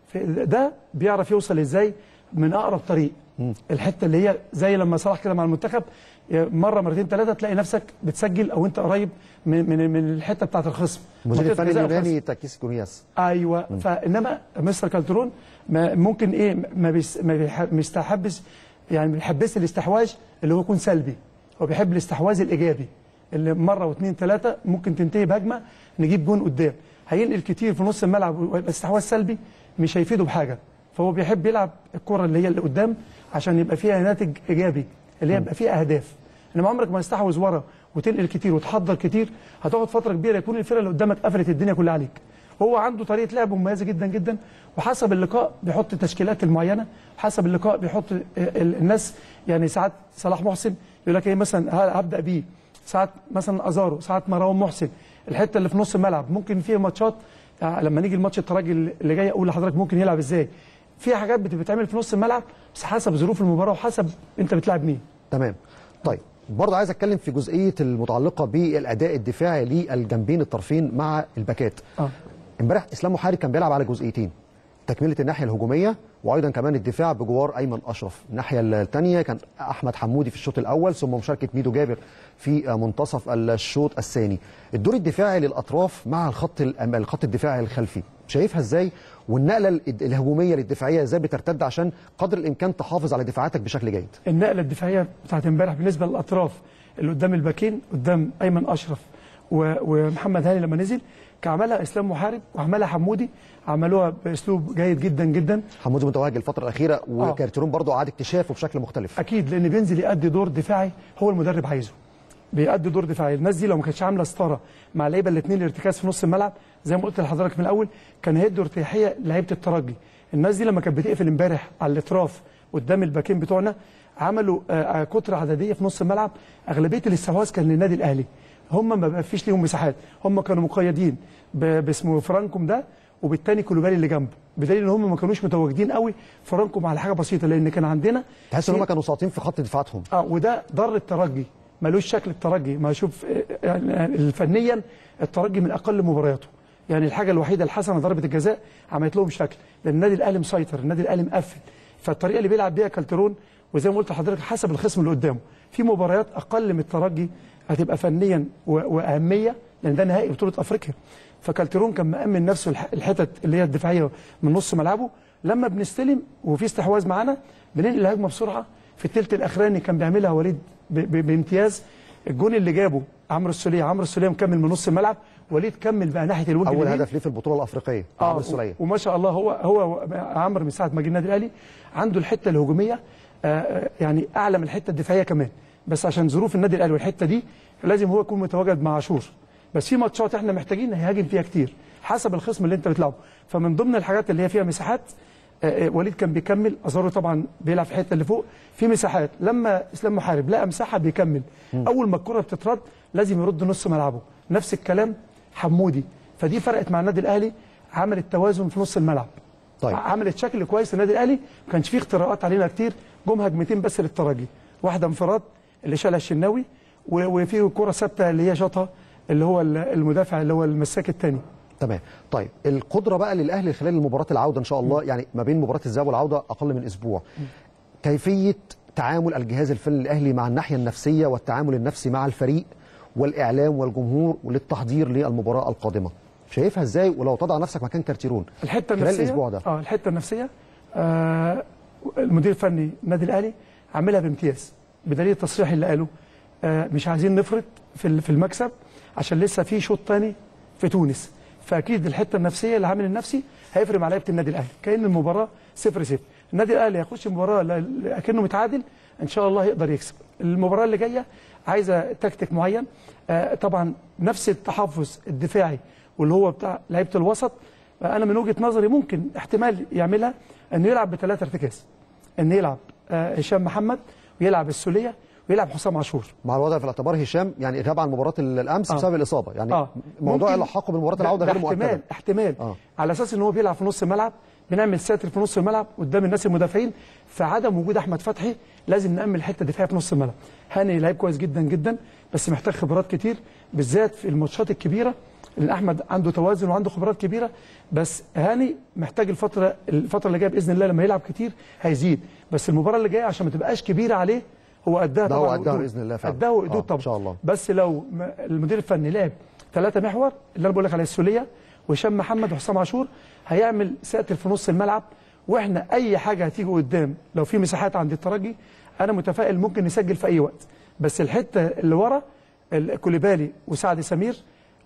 ده بيعرف يوصل ازاي من اقرب طريق. م. الحته اللي هي زي لما صلاح كده مع المنتخب مره مرتين ثلاثه تلاقي نفسك بتسجل او انت قريب من من, من الحته بتاعه الخصم. المدير الفني اليوناني تاكيس كونياس. ايوه. م. فانما مستر كالترون ممكن ايه ما بيس ما بيستحبش، يعني ما بيحبش الاستحواذ اللي هو يكون سلبي، هو بيحب الاستحواذ الايجابي اللي مره واثنين ثلاثه ممكن تنتهي بهجمه نجيب جون قدام. هينقل كتير في نص الملعب ويبقى استحواذ سلبي مش هيفيده بحاجه، فهو بيحب يلعب الكره اللي هي اللي قدام عشان يبقى فيها ناتج ايجابي اللي هي يبقى فيها اهداف. انما عمرك ما تستحوذ ورا وتنقل كتير وتحضر كتير، هتقعد فتره كبيره يكون الفرقه اللي قدامك قفلت الدنيا كلها عليك. هو عنده طريقه لعب مميزه جدا جدا، وحسب اللقاء بيحط التشكيلات المعينه، حسب اللقاء بيحط الناس. يعني ساعات صلاح محسن يقول لك ايه مثلا هبدا بيه ساعات مثلا ازارو، ساعات مروان محسن، الحته اللي في نص الملعب ممكن فيها ماتشات. لما نيجي الماتش الترجي اللي جاي اقول لحضرتك ممكن يلعب ازاي. في حاجات بتتعمل في نص الملعب بس حسب ظروف المباراه وحسب انت بتلعب مين. تمام. طيب برضه عايز اتكلم في جزئيه المتعلقه بالاداء الدفاعي للجنبين الطرفين مع الباكات. اه امبارح اسلام محارب كان بيلعب على جزئيتين، تكمله الناحيه الهجوميه وايضا كمان الدفاع بجوار ايمن اشرف. الناحيه الثانيه كان احمد حمودي في الشوط الاول ثم مشاركه ميدو جابر في منتصف الشوط الثاني. الدور الدفاعي للاطراف مع الخط الخط الدفاعي الخلفي شايفها ازاي؟ والنقله الهجوميه للدفاعيه ازاي بترتد عشان قدر الامكان تحافظ على دفاعاتك بشكل جيد؟ النقله الدفاعيه بتاعت امبارح بالنسبه للاطراف اللي قدام الباكين، قدام ايمن اشرف ومحمد هاني لما نزل، كعملها اسلام محارب وعملها حمودي، عملوها باسلوب جيد جدا جدا. حمودي متواجد الفتره الاخيره وكارتيرون برضه اعاد اكتشافه بشكل مختلف. اكيد لان بينزل يؤدي دور دفاعي هو المدرب عايزه. بيأدي دور دفاعي، الناس دي لو ما كانتش عامله ستاره مع اللعيبه الاثنين الارتكاز في نص الملعب زي ما قلت لحضرتك من الاول كان هيدوا ارتياحيه لعيبه الترجي. الناس دي لما كانت بتقفل امبارح على الاطراف قدام الباكين بتوعنا عملوا آه كتره عدديه في نص الملعب، اغلبيه الاستحواذ كان للنادي الاهلي. هم ما فيش ليهم مساحات، هم كانوا مقيدين باسمه فرانكوم ده وبالتاني كولوبالي اللي جنبه، بدليل ان هم ما كانوش متواجدين قوي فرانكوم على حاجه بسيطه لان كان عندنا تحس ان هم كانوا ساطين في خط دفاعاتهم. اه وده ضر الترجي، ملوش شكل الترجي. ما شوف يعني فنيا الترجي من اقل مبارياته، يعني الحاجه الوحيده الحسنه ضربه الجزاء عملت لهم شكل، لان النادي الاهلي مسيطر، النادي الاهلي مقفل. فالطريقه اللي بيلعب بيها كالترون وزي ما قلت لحضرتك حسب الخصم اللي قدامه، في مباريات اقل من الترجي هتبقى فنيا واهميه لان ده نهائي بطوله افريقيا. فكالترون كان مأمن نفسه الحتت اللي هي الدفاعيه من نص ملعبه، لما بنستلم وفي استحواذ معانا بننقل الهجمه بسرعه. في الثلث الاخراني كان بيعملها وليد بامتياز. الجون اللي جابه عمرو السوليه، عمرو السوليه مكمل من نص الملعب، وليد كمل بقى ناحيه الوجه اول هدف ليه في البطوله الافريقيه آه عمرو السوليه. وما شاء الله هو هو عمرو من ساعه ما جه النادي الاهلي عنده الحته الهجوميه آه يعني اعلى من الحته الدفاعيه كمان، بس عشان ظروف النادي الاهلي والحته دي لازم هو يكون متواجد مع عاشور. بس في ماتشات احنا محتاجين هيهاجم فيها كتير حسب الخصم اللي انت بتلعبه. فمن ضمن الحاجات اللي هي فيها مساحات آه وليد كان بيكمل، ازارو طبعا بيلعب في الحته اللي فوق في مساحات، لما اسلام محارب لقى مساحه بيكمل. م. اول ما الكره بتترد لازم يرد نص ملعبه، نفس الكلام حمودي. فدي فرقت مع النادي الاهلي، عملت توازن في نص الملعب. طيب. عملت شكل كويس النادي الاهلي، ما كانش فيه اختراقات علينا كتير، جم هجمتين بس للترجي، واحده انفراد اللي شالها الشناوي وفي كره ثابته اللي هي شاطها اللي هو المدافع اللي هو المساك الثاني. تمام. طيب القدره بقى للاهلي خلال مباراه العوده ان شاء الله، م. يعني ما بين مباراه الذهاب والعوده اقل من اسبوع، م. كيفيه تعامل الجهاز الفني الاهلي مع الناحيه النفسيه والتعامل النفسي مع الفريق والاعلام والجمهور وللتحضير للمباراه القادمه، شايفها ازاي؟ ولو تضع نفسك مكان كارتيرون الحته خلال النفسيه الاسبوع ده. اه الحته النفسيه آه المدير الفني النادي الاهلي عاملها بامتياز، بدليل التصريح اللي قاله آه مش عايزين نفرط في في المكسب عشان لسه في شوط ثاني في تونس. فاكيد الحته النفسيه العامل النفسي هيفرق مع لعيبه النادي الاهلي، كأن المباراه صفر صفر. النادي الاهلي هيخش المباراه كأنه متعادل ان شاء الله يقدر يكسب. المباراه اللي جايه عايزه تكتيك معين، آه طبعا نفس التحفظ الدفاعي واللي هو بتاع لعيبه الوسط. آه انا من وجهه نظري ممكن احتمال يعملها انه يلعب بثلاثه ارتكاز، انه يلعب آه هشام محمد ويلعب السوليه ويلعب حسام عاشور. مع الوضع في الاعتبار هشام يعني غاب عن مباراه الامس آه. بسبب الاصابه، يعني آه. موضوع الحاقه بمباراه العوده غير مؤكد. احتمال احتمال آه. على اساس ان هو بيلعب في نص الملعب، بنعمل ساتر في نص الملعب قدام الناس المدافعين، فعدم وجود احمد فتحي لازم نامن الحته الدفاعيه في نص الملعب. هاني لعيب كويس جدا جدا بس محتاج خبرات كتير بالذات في الماتشات الكبيره، لان احمد عنده توازن وعنده خبرات كبيره، بس هاني محتاج الفتره الفتره اللي جايه باذن الله لما يلعب كتير هيزيد. بس المباراه اللي جايه عشان ما تبقاش كبيره عليه هو قدها طبعا، هو قدها باذن الله فعلا، قدها وقدود آه طبعا ان شاء الله. بس لو المدير الفني لعب ثلاثه محور اللي انا بقول لك عليه السوليه وهشام محمد وحسام عاشور هيعمل ساتر في نص الملعب، واحنا اي حاجه هتيجي قدام لو في مساحات عند الترجي انا متفائل ممكن نسجل في اي وقت. بس الحته اللي ورا كوليبالي وسعد سمير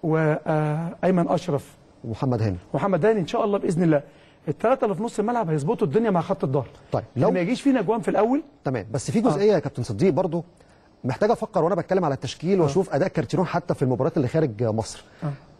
وايمن اشرف ومحمد هاني ومحمد هاني ان شاء الله باذن الله الثلاثه اللي في نص الملعب هيظبطوا الدنيا مع خط الظهر. طيب لو ما يجيش فينا اجوان في الاول تمام. بس في جزئيه آه. يا كابتن صديق برضو محتاج افكر وانا بتكلم على التشكيل آه. واشوف اداء كارتيرون حتى في المباريات اللي خارج مصر. آه.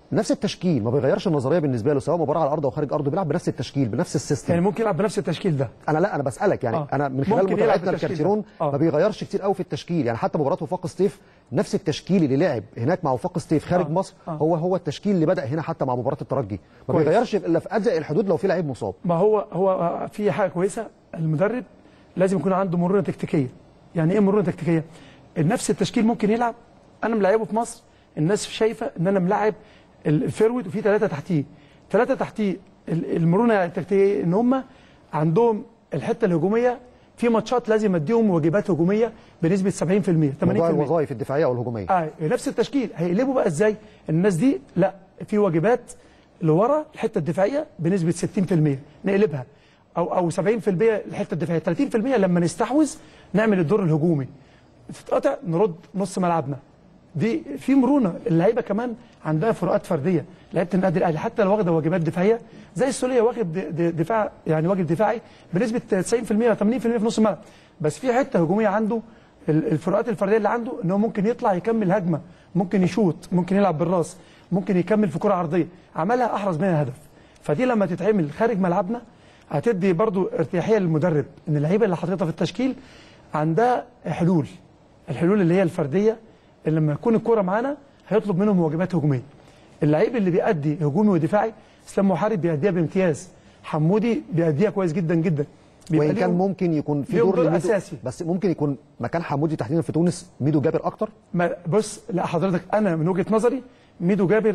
نفس التشكيل، ما بيغيرش النظريه بالنسبه له سواء مباراه على ارضه او خارج ارضه، بيلعب بنفس التشكيل بنفس السيستم. يعني ممكن يلعب بنفس التشكيل ده؟ انا لا انا بسالك يعني. آه. انا من خلال متابعتنا لكارتيرون ما بيغيرش كتير قوي في التشكيل، يعني حتى مباراه وفاق سطيف نفس التشكيل اللي لعب هناك مع وفاق سطيف خارج آه. مصر آه. هو هو التشكيل اللي بدا هنا حتى مع مباراه الترجي، ما كويس. بيغيرش الا في اضيق الحدود لو في لعيب مصاب. ما هو هو في حاجه كويسه، المدرب لازم يكون عنده مرونه تكتيكيه. يعني ايه مرونه تكتيكيه؟ نفس التشكيل ممكن يلعب، انا ملاعبه في مصر الناس شايفه ان انا ملاعب الفيرود وفي ثلاثه تحتيه، ثلاثه تحتيه المرونه التكتيكيه ان هم عندهم الحته الهجوميه، في ماتشات لازم اديهم واجبات هجوميه بنسبه سبعين في المية ثمانين في المية الوظائف الدفاعيه او الهجوميه. اه نفس التشكيل هيقلبوا بقى ازاي؟ الناس دي لا في واجبات لورا الحته الدفاعيه بنسبه ستين في المية نقلبها، او او سبعين في المية الحته الدفاعيه، ثلاثين في المية لما نستحوذ نعمل الدور الهجومي، تتقطع نرد نص ملعبنا. دي في مرونه، اللعيبه كمان عندها فروقات فرديه، لعيبه النادي الاهلي حتى لو واخده واجبات دفاعيه زي السوليه واخد دفاع يعني واجب دفاعي بنسبه تسعين في المية ثمانين في المية في نص الملعب، بس في حته هجوميه عنده الفروقات الفرديه اللي عنده ان هو ممكن يطلع يكمل هجمه، ممكن يشوط، ممكن يلعب بالراس، ممكن يكمل في كره عرضيه، عملها احرز منها هدف. فدي لما تتعمل خارج ملعبنا هتدي برضو ارتياحيه للمدرب ان اللعيبه اللي حاططها في التشكيل عندها حلول، الحلول اللي هي الفرديه اللي لما يكون الكوره معانا هيطلب منهم واجبات هجوميه. اللعيب اللي بيأدي هجومي ودفاعي اسلام محارب بيأديها بامتياز، حمودي بيأديها كويس جدا جدا. وإن كان ممكن يكون في دور, دور اساسي، بس ممكن يكون مكان حمودي تحديدا في تونس ميدو جابر اكتر. ما بص لا حضرتك انا من وجهه نظري ميدو جابر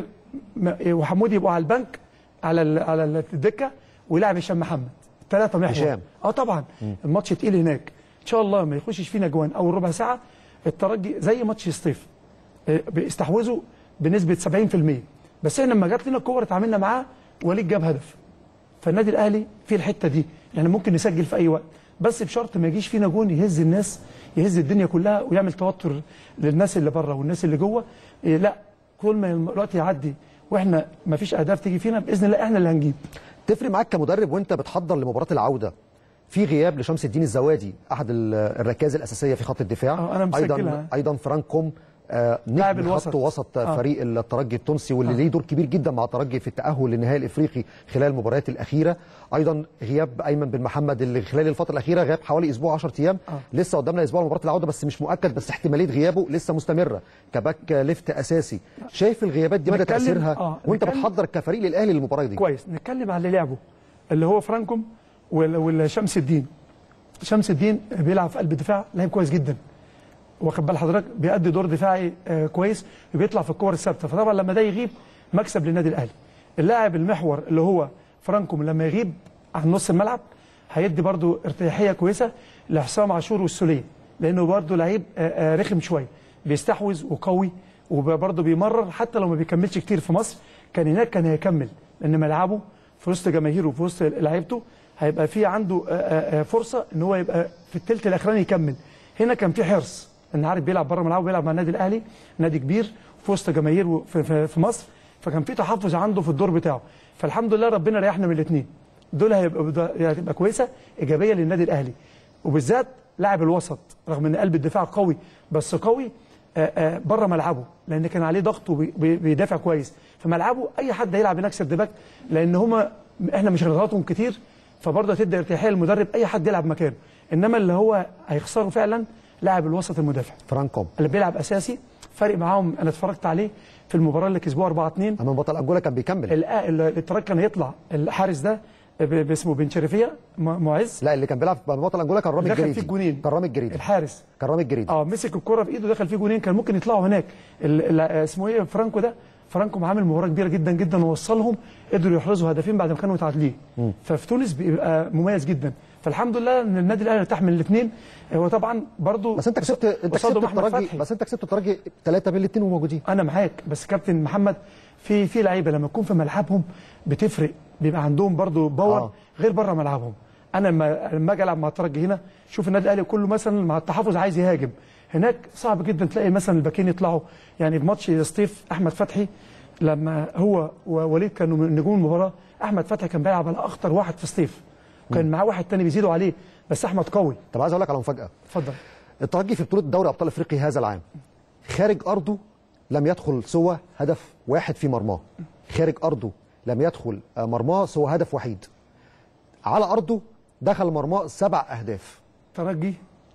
وحمودي يبقوا على البنك على على الدكه ويلعب هشام محمد ثلاثه محور. هشام اه طبعا م. الماتش تقيل هناك ان شاء الله ما يخشش فينا جوان اول ربع ساعه. الترجي زي ماتش سطيف بيستحوذوا بنسبه سبعين في المية، بس احنا لما جات لنا الكور اتعاملنا معاه وليد جاب هدف. فالنادي الاهلي في الحته دي يعني ممكن نسجل في اي وقت، بس بشرط ما يجيش فينا جون يهز الناس، يهز الدنيا كلها ويعمل توتر للناس اللي بره والناس اللي جوه. إيه لا كل ما الوقت يعدي واحنا ما فيش اهداف تيجي فينا باذن الله احنا اللي هنجيب. تفرق معاك كمدرب وانت بتحضر لمباراه العوده في غياب لشمس الدين الزوادي احد الركائز الاساسيه في خط الدفاع؟ أنا ايضا ايضا فرانكوم آه لاعب الوسط وسط آه. فريق الترجي التونسي واللي آه. ليه دور كبير جدا مع الترجي في التاهل للنهائي الافريقي خلال المباريات الاخيره. ايضا غياب ايمن بن محمد اللي خلال الفتره الاخيره غاب حوالي اسبوع عشرة ايام. آه. لسه قدامنا اسبوع لمباراه العوده بس مش مؤكد، بس احتماليه غيابه لسه مستمره كباك ليفت اساسي. شايف الغيابات دي مدى تاثيرها آه. وانت بتحضر كفريق للاهلي للمباراه دي؟ كويس نتكلم على اللي لعبه اللي هو فرانكوم والشمس الدين. شمس الدين بيلعب في قلب الدفاع لعيب كويس جدا، واخد بال حضرتك بيأدي دور دفاعي آه كويس وبيطلع في الكور الثابته، فطبعا لما ده يغيب مكسب للنادي الاهلي. اللاعب المحور اللي هو فرانكوم لما يغيب عن نص الملعب هيدي برده ارتياحيه كويسه لحسام عاشور والسوليه، لانه برده لعيب آه آه رخم شويه، بيستحوذ وقوي وبرده بيمرر حتى لو ما بيكملش كتير في مصر، كان هناك كان هيكمل لان ملعبه في وسط جماهيره وفي وسط لعيبته هيبقى في عنده آآ آآ فرصه ان هو يبقى في الثلث الاخراني يكمل. هنا كان في حرص ان عارف بيلعب بره ملعبه، بيلعب مع النادي الاهلي نادي كبير في وسط جماهير في, في, في مصر، فكان في تحفظ عنده في الدور بتاعه. فالحمد لله ربنا ريحنا من الاثنين دول، هيبقى هتبقى كويسه ايجابيه للنادي الاهلي، وبالذات لاعب الوسط رغم ان قلب الدفاع قوي بس قوي بره ملعبه لان كان عليه ضغط وبيدافع كويس. في ملعبه اي حد هيلعب هناك سيرد باك لان هم احنا مش هنضغطهم كتير، فبرضه هتدي ارتياحيه للمدرب اي حد يلعب مكانه. انما اللي هو هيخسره فعلا لاعب الوسط المدافع فرانكوم اللي بيلعب اساسي، فارق معاهم. انا اتفرجت عليه في المباراه اللي كسبوها أربعة اثنين امام بطل انجولا كان بيكمل. الترجي كان هيطلع الحارس ده باسمه بن شريفيه معز، لا اللي كان بيلعب في بطل انجولا كان رامي الجريدي. دخل فيه جونين، كان رامي الجريدي الحارس، كان رامي الجريدي اه مسك الكره في ايده دخل فيه جونين، كان ممكن يطلعوا هناك. اسمه ايه فرانكو ده، فرانكو عامل مباراه كبيره جدا جدا ووصلهم قدروا يحرزوا هدفين بعد ما كانوا متعادلين. ففي تونس بيبقى مميز جدا، فالحمد لله ان النادي الاهلي ارتاح من الاثنين. هو طبعا برضو بس انت كسبت انت كسبت الترجي بس انت كسبت الترجي ثلاثة من الاثنين وموجودين. انا معاك بس كابتن محمد في في لعيبه لما تكون في ملعبهم بتفرق، بيبقى عندهم برضو باور آه. غير بره ملعبهم. انا لما لما اجي العب مع الترجي هنا شوف النادي الاهلي كله مثلا مع التحفظ عايز يهاجم، هناك صعب جدا تلاقي مثلا الباكين يطلعوا. يعني في ماتش سطيف احمد فتحي لما هو ووليد كانوا من نجوم المباراه، احمد فتحي كان بيلعب على اخطر واحد في سطيف وكان معاه واحد ثاني بيزيدوا عليه، بس احمد قوي. طب عايز اقول لك على مفاجاه. اتفضل. الترجي في بطوله دوري ابطال افريقيا هذا العام خارج ارضه لم يدخل سوى هدف واحد في مرماه، خارج ارضه لم يدخل مرماه سوى هدف وحيد، على ارضه دخل مرماه سبع اهداف. ترجي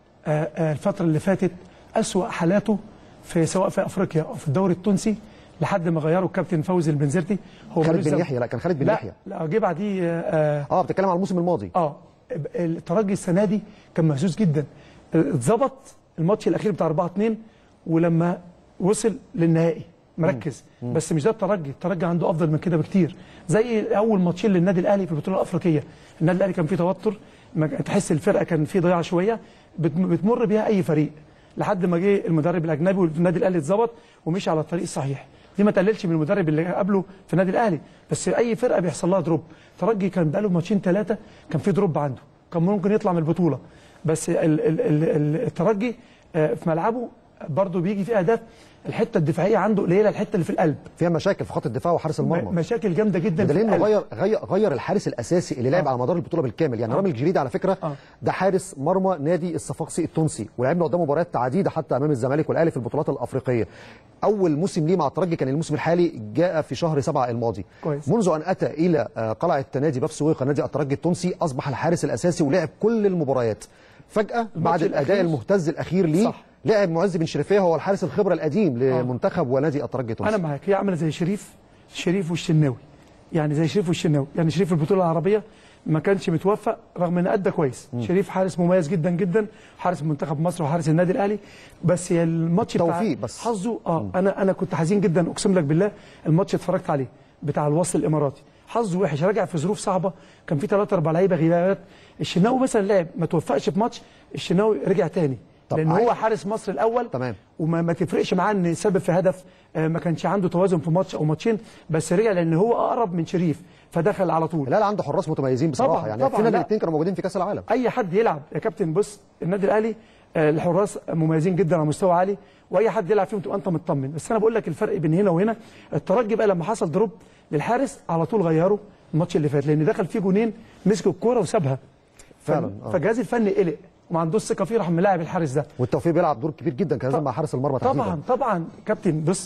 الفتره اللي فاتت اسوأ حالاته في سواء في افريقيا او في الدوري التونسي لحد ما غيروا الكابتن فوزي البنزرتي. هو خالد بن يحيى، لا كان خالد بن يحيى. لا جه بعديه اه, آه بتتكلم على الموسم الماضي. اه الترجي السنه دي كان مهزوز جدا، اتظبط الماتش الاخير بتاع أربعة اتنين ولما وصل للنهائي مركز. مم. مم. بس مش ده الترجي، الترجي عنده افضل من كده بكتير. زي اول ماتشين للنادي الاهلي في البطوله الافريقيه، النادي الاهلي كان فيه توتر، تحس الفرقه كان فيه ضياع شويه بتمر بيها اي فريق، لحد ما جه المدرب الاجنبي والنادي الاهلي اتظبط ومشي على الطريق الصحيح. دي ما تقللش من المدرب اللي قبله في النادي الاهلي، بس اي فرقه بيحصل لها دروب. الترجي كان بقاله ماتشين ثلاثه كان في دروب عنده، كان ممكن يطلع من البطوله، بس ال ال ال الترجي في ملعبه برضه بيجي فيه اهداف. الحته الدفاعيه عنده قليله، الحته اللي في القلب فيها مشاكل في خط الدفاع وحارس المرمى، مشاكل جامده جدا. ده لانه غير غير غير الحارس الاساسي اللي لعب آه. على مدار البطوله بالكامل. يعني آه. رامي الجريدي على فكره آه. ده حارس مرمى نادي الصفاقسي التونسي، ولعبنا قدامه مباريات عديده حتى امام الزمالك والاهلي في البطولات الافريقيه. اول موسم ليه مع الترجي كان الموسم الحالي، جاء في شهر سبعة الماضي. كويس. منذ ان اتى الى قلعه نادي باب سويقه نادي الترجي التونسي اصبح الحارس الاساسي ولعب كل المباريات. فجاه بعد الاداء المهتز الاخير ليه صح. لعب معز بن شريفيه، هو الحارس الخبره القديم لمنتخب آه. ونادي الترجي التونسي. انا معاك، هي عامله زي شريف شريف والشناوي، يعني زي شريف والشناوي. يعني شريف في البطوله العربيه ما كانش متوفق رغم ان ادى كويس. م. شريف حارس مميز جدا جدا، حارس منتخب مصر وحارس النادي الاهلي، بس الماتش بتاع بس حظه اه م. انا انا كنت حزين جدا اقسم لك بالله. الماتش اتفرجت عليه بتاع الوصل الاماراتي، حظه وحش، راجع في ظروف صعبه، كان في ثلاثة أربعة لعيبه غيابات. الشناوي مثلا لعب ما توفقش في ماتش، الشناوي رجع تاني لان هو حارس مصر الاول. تمام. وما ما تفرقش معاه ان سبب في هدف، آه ما كانش عنده توازن في ماتش او ماتشين، بس رجع لان هو اقرب من شريف فدخل على طول. لا عنده حراس متميزين بصراحه. طبعًا يعني فينا الاثنين كانوا موجودين في كاس العالم. اي حد يلعب يا كابتن، بص النادي الاهلي آه الحراس مميزين جدا على مستوى عالي، واي حد يلعب فيهم تبقى انت مطمن. بس انا بقول لك الفرق بين هنا وهنا، الترجي بقى لما حصل دروب للحارس على طول غيره الماتش اللي فات، لان دخل فيه جونين مسك الكوره وسابها فعلا. فالجهاز الفني قلق وما عندوش ثقه فيه، راح ملاعب الحارس ده. والتوفيق بيلعب دور كبير جدا كمان مع حارس المرمى تحديدا. طبعا طبعا كابتن، بص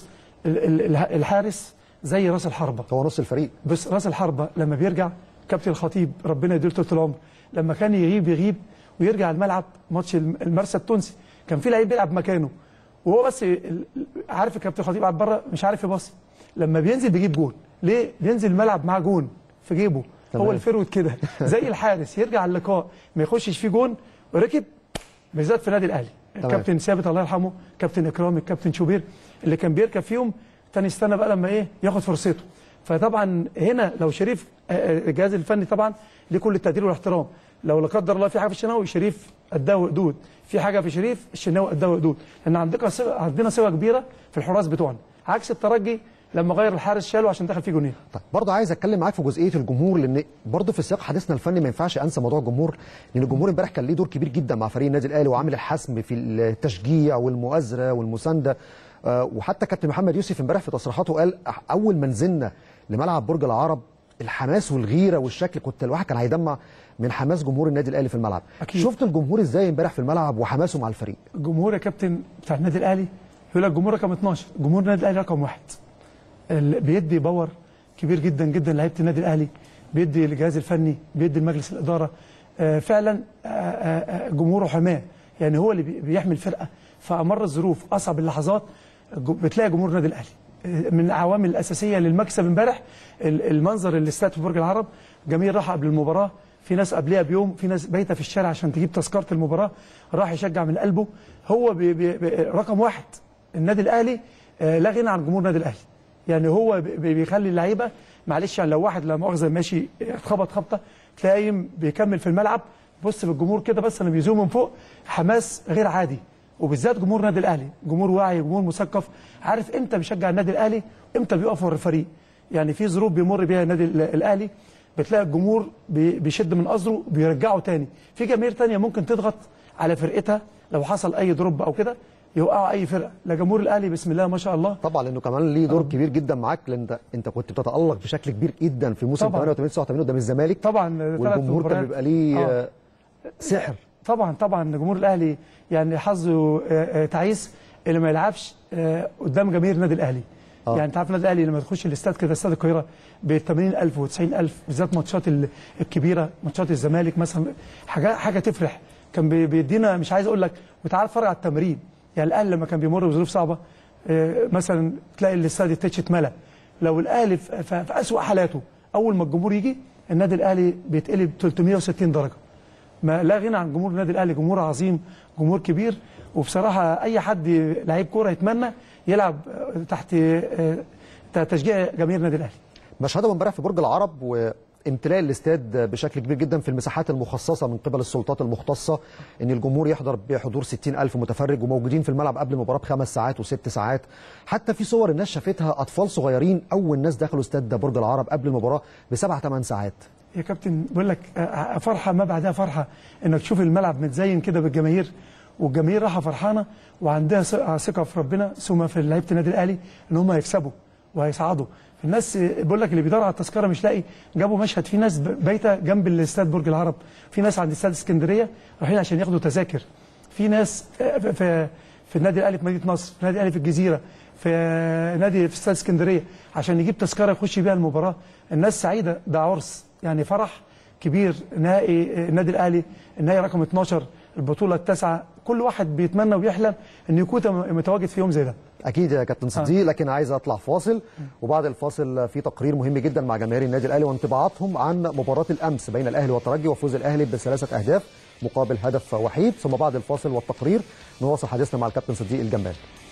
الحارس زي راس الحربه، هو نص الفريق. بص راس الحربه لما بيرجع، كابتن الخطيب ربنا يديله طول العمر لما كان يغيب يغيب ويرجع الملعب ماتش المرسى التونسي، كان في لعيب بيلعب مكانه وهو بس عارف الكابتن الخطيب قاعد بره مش عارف يباصي، لما بينزل بيجيب جون. ليه؟ بينزل الملعب معاه جون في جيبه. هو الفيرود كده زي الحارس، يرجع اللقاء ما يخشش فيه جون وركب، بالذات في النادي الاهلي. الكابتن ثابت الله يرحمه، كابتن اكرامي، الكابتن شوبير اللي كان بيركب فيهم، تاني استنى بقى لما ايه ياخد فرصته. فطبعا هنا لو شريف الجهاز الفني طبعا ليه كل التقدير والاحترام، لو لا قدر الله في حاجه في الشناوي شريف قدها وقدود، في حاجه في شريف الشناوي قدها وقدود، لان عندنا عندنا سوى كبيره في الحراس بتوعنا، عكس الترجي لما غير الحارس شاله عشان دخل فيه جونين. طيب برضه عايز اتكلم معاك في جزئيه الجمهور، لان برضه في سياق حديثنا الفني ما ينفعش انسى موضوع الجمهور، لان الجمهور امبارح كان ليه دور كبير جدا مع فريق النادي الاهلي وعامل الحسم في التشجيع والمؤازره والمسانده. أه وحتى كابتن محمد يوسف امبارح في تصريحاته قال اول ما نزلنا لملعب برج العرب الحماس والغيره والشكل، كنت الواحد كان هيدمع من حماس جمهور النادي الاهلي في الملعب. أكيد. شفت الجمهور ازاي امبارح في الملعب وحماسه مع الفريق؟ الجمهور يا كابتن بتاع النادي الاهلي يقول لك الجمهور رقم اتناشر، جمهور النادي الاهلي رقم واحد. بيدي باور كبير جدا جدا لعيبه النادي الاهلي، بيدي الجهاز الفني، بيدي المجلس الاداره. آه فعلا آه آه جمهوره حماه، يعني هو اللي بيحمي الفرقه في امر الظروف، اصعب اللحظات بتلاقي جمهور النادي الاهلي. من العوامل الاساسيه للمكسب امبارح المنظر اللي استاد في برج العرب، جماهير راح قبل المباراه، في ناس قبلها بيوم، في ناس بايته في الشارع عشان تجيب تذكره المباراه، راح يشجع من قلبه. هو بي بي رقم واحد النادي الاهلي، آه لا غنى عن جمهور النادي الاهلي. يعني هو بيخلي اللعيبه معلش، يعني لو واحد لا مؤاخذه ماشي اتخبط خبطه تلاقيه بيكمل في الملعب، بص في الجمهور كده بس انا بيزوم من فوق، حماس غير عادي. وبالذات جمهور النادي الاهلي جمهور واعي، جمهور مثقف، عارف امتى بيشجع النادي الاهلي امتى بيقف ورا الفريق. يعني في ظروف بيمر بيها النادي الاهلي بتلاقي الجمهور بيشد من قصره بيرجعه تاني. في جماهير تانيه ممكن تضغط على فرقتها لو حصل اي دروب او كده يوقعوا اي فرقه، لا جمهور الاهلي بسم الله ما شاء الله. طبعا لانه كمان ليه دور أه. كبير جدا معاك، لان انت انت كنت بتتالق بشكل كبير جدا في موسم ثمانية وثمانين تسعة وثمانين قدام الزمالك. طبعا والجمهور كان بيبقى ليه أه. سحر. طبعا طبعا جمهور الاهلي يعني حظه تعيس اللي ما يلعبش قدام جماهير النادي الاهلي. آه. يعني انت عارف النادي الاهلي لما تخش الاستاد كده، استاد القاهره ب ثمانين ألف و تسعين ألف، بالذات ماتشات الكبيره، ماتشات الزمالك مثلا، حاجه حاجه تفرح. كان بيدينا، مش عايز اقول لك، وتعال اتفرج على التمرين. يعني الاهلي لما كان بيمر بظروف صعبه مثلا تلاقي الاستاد التتش اتملى. لو الاهلي في اسوء حالاته اول ما الجمهور يجي النادي الاهلي بيتقلب ثلاثمائة وستين درجه. ما لا غنى عن جمهور النادي الاهلي، جمهور عظيم، جمهور كبير. وبصراحه اي حد لعيب كوره يتمنى يلعب تحت تشجيع جماهير النادي الاهلي. مشهدهم امبارح في برج العرب وامتلاء الاستاد بشكل كبير جدا في المساحات المخصصه من قبل السلطات المختصه، ان الجمهور يحضر بحضور ستين ألف متفرج، وموجودين في الملعب قبل المباراه بخمس ساعات وست ساعات. حتى في صور الناس شافتها اطفال صغيرين اول ناس دخلوا استاد برج العرب قبل المباراه بسبع ثمان ساعات. يا كابتن بقول لك فرحه ما بعدها فرحه، انك تشوف الملعب متزين كده بالجماهير، والجماهير راحه فرحانه وعندها ثقه في ربنا ثم في لعيبه النادي الاهلي ان هم هيكسبوا وهيصعدوا. الناس بقول لك اللي بيدور على التذكره مش لاقي، جابوا مشهد في ناس بايته جنب الاستاد برج العرب، في ناس عند استاد اسكندريه رايحين عشان ياخدوا تذاكر، في ناس في في النادي الاهلي في مدينه نصر، في النادي الاهلي في الجزيره، في نادي في استاد اسكندريه عشان يجيب تذكره يخش بيها المباراه. الناس سعيده، ده عرس يعني فرح كبير. نهائي النادي الاهلي، النهائي رقم اتناشر، البطوله التاسعه، كل واحد بيتمنى ويحلم ان يكون متواجد في يوم زي ده. اكيد يا كابتن صديق. آه. لكن عايز اطلع فاصل، وبعد الفاصل في تقرير مهم جدا مع جماهير النادي الاهلي وانطباعاتهم عن مباراه الامس بين الاهلي والترجي وفوز الاهلي بثلاثه اهداف مقابل هدف وحيد. ثم بعد الفاصل والتقرير نواصل حديثنا مع الكابتن صديق الجمال.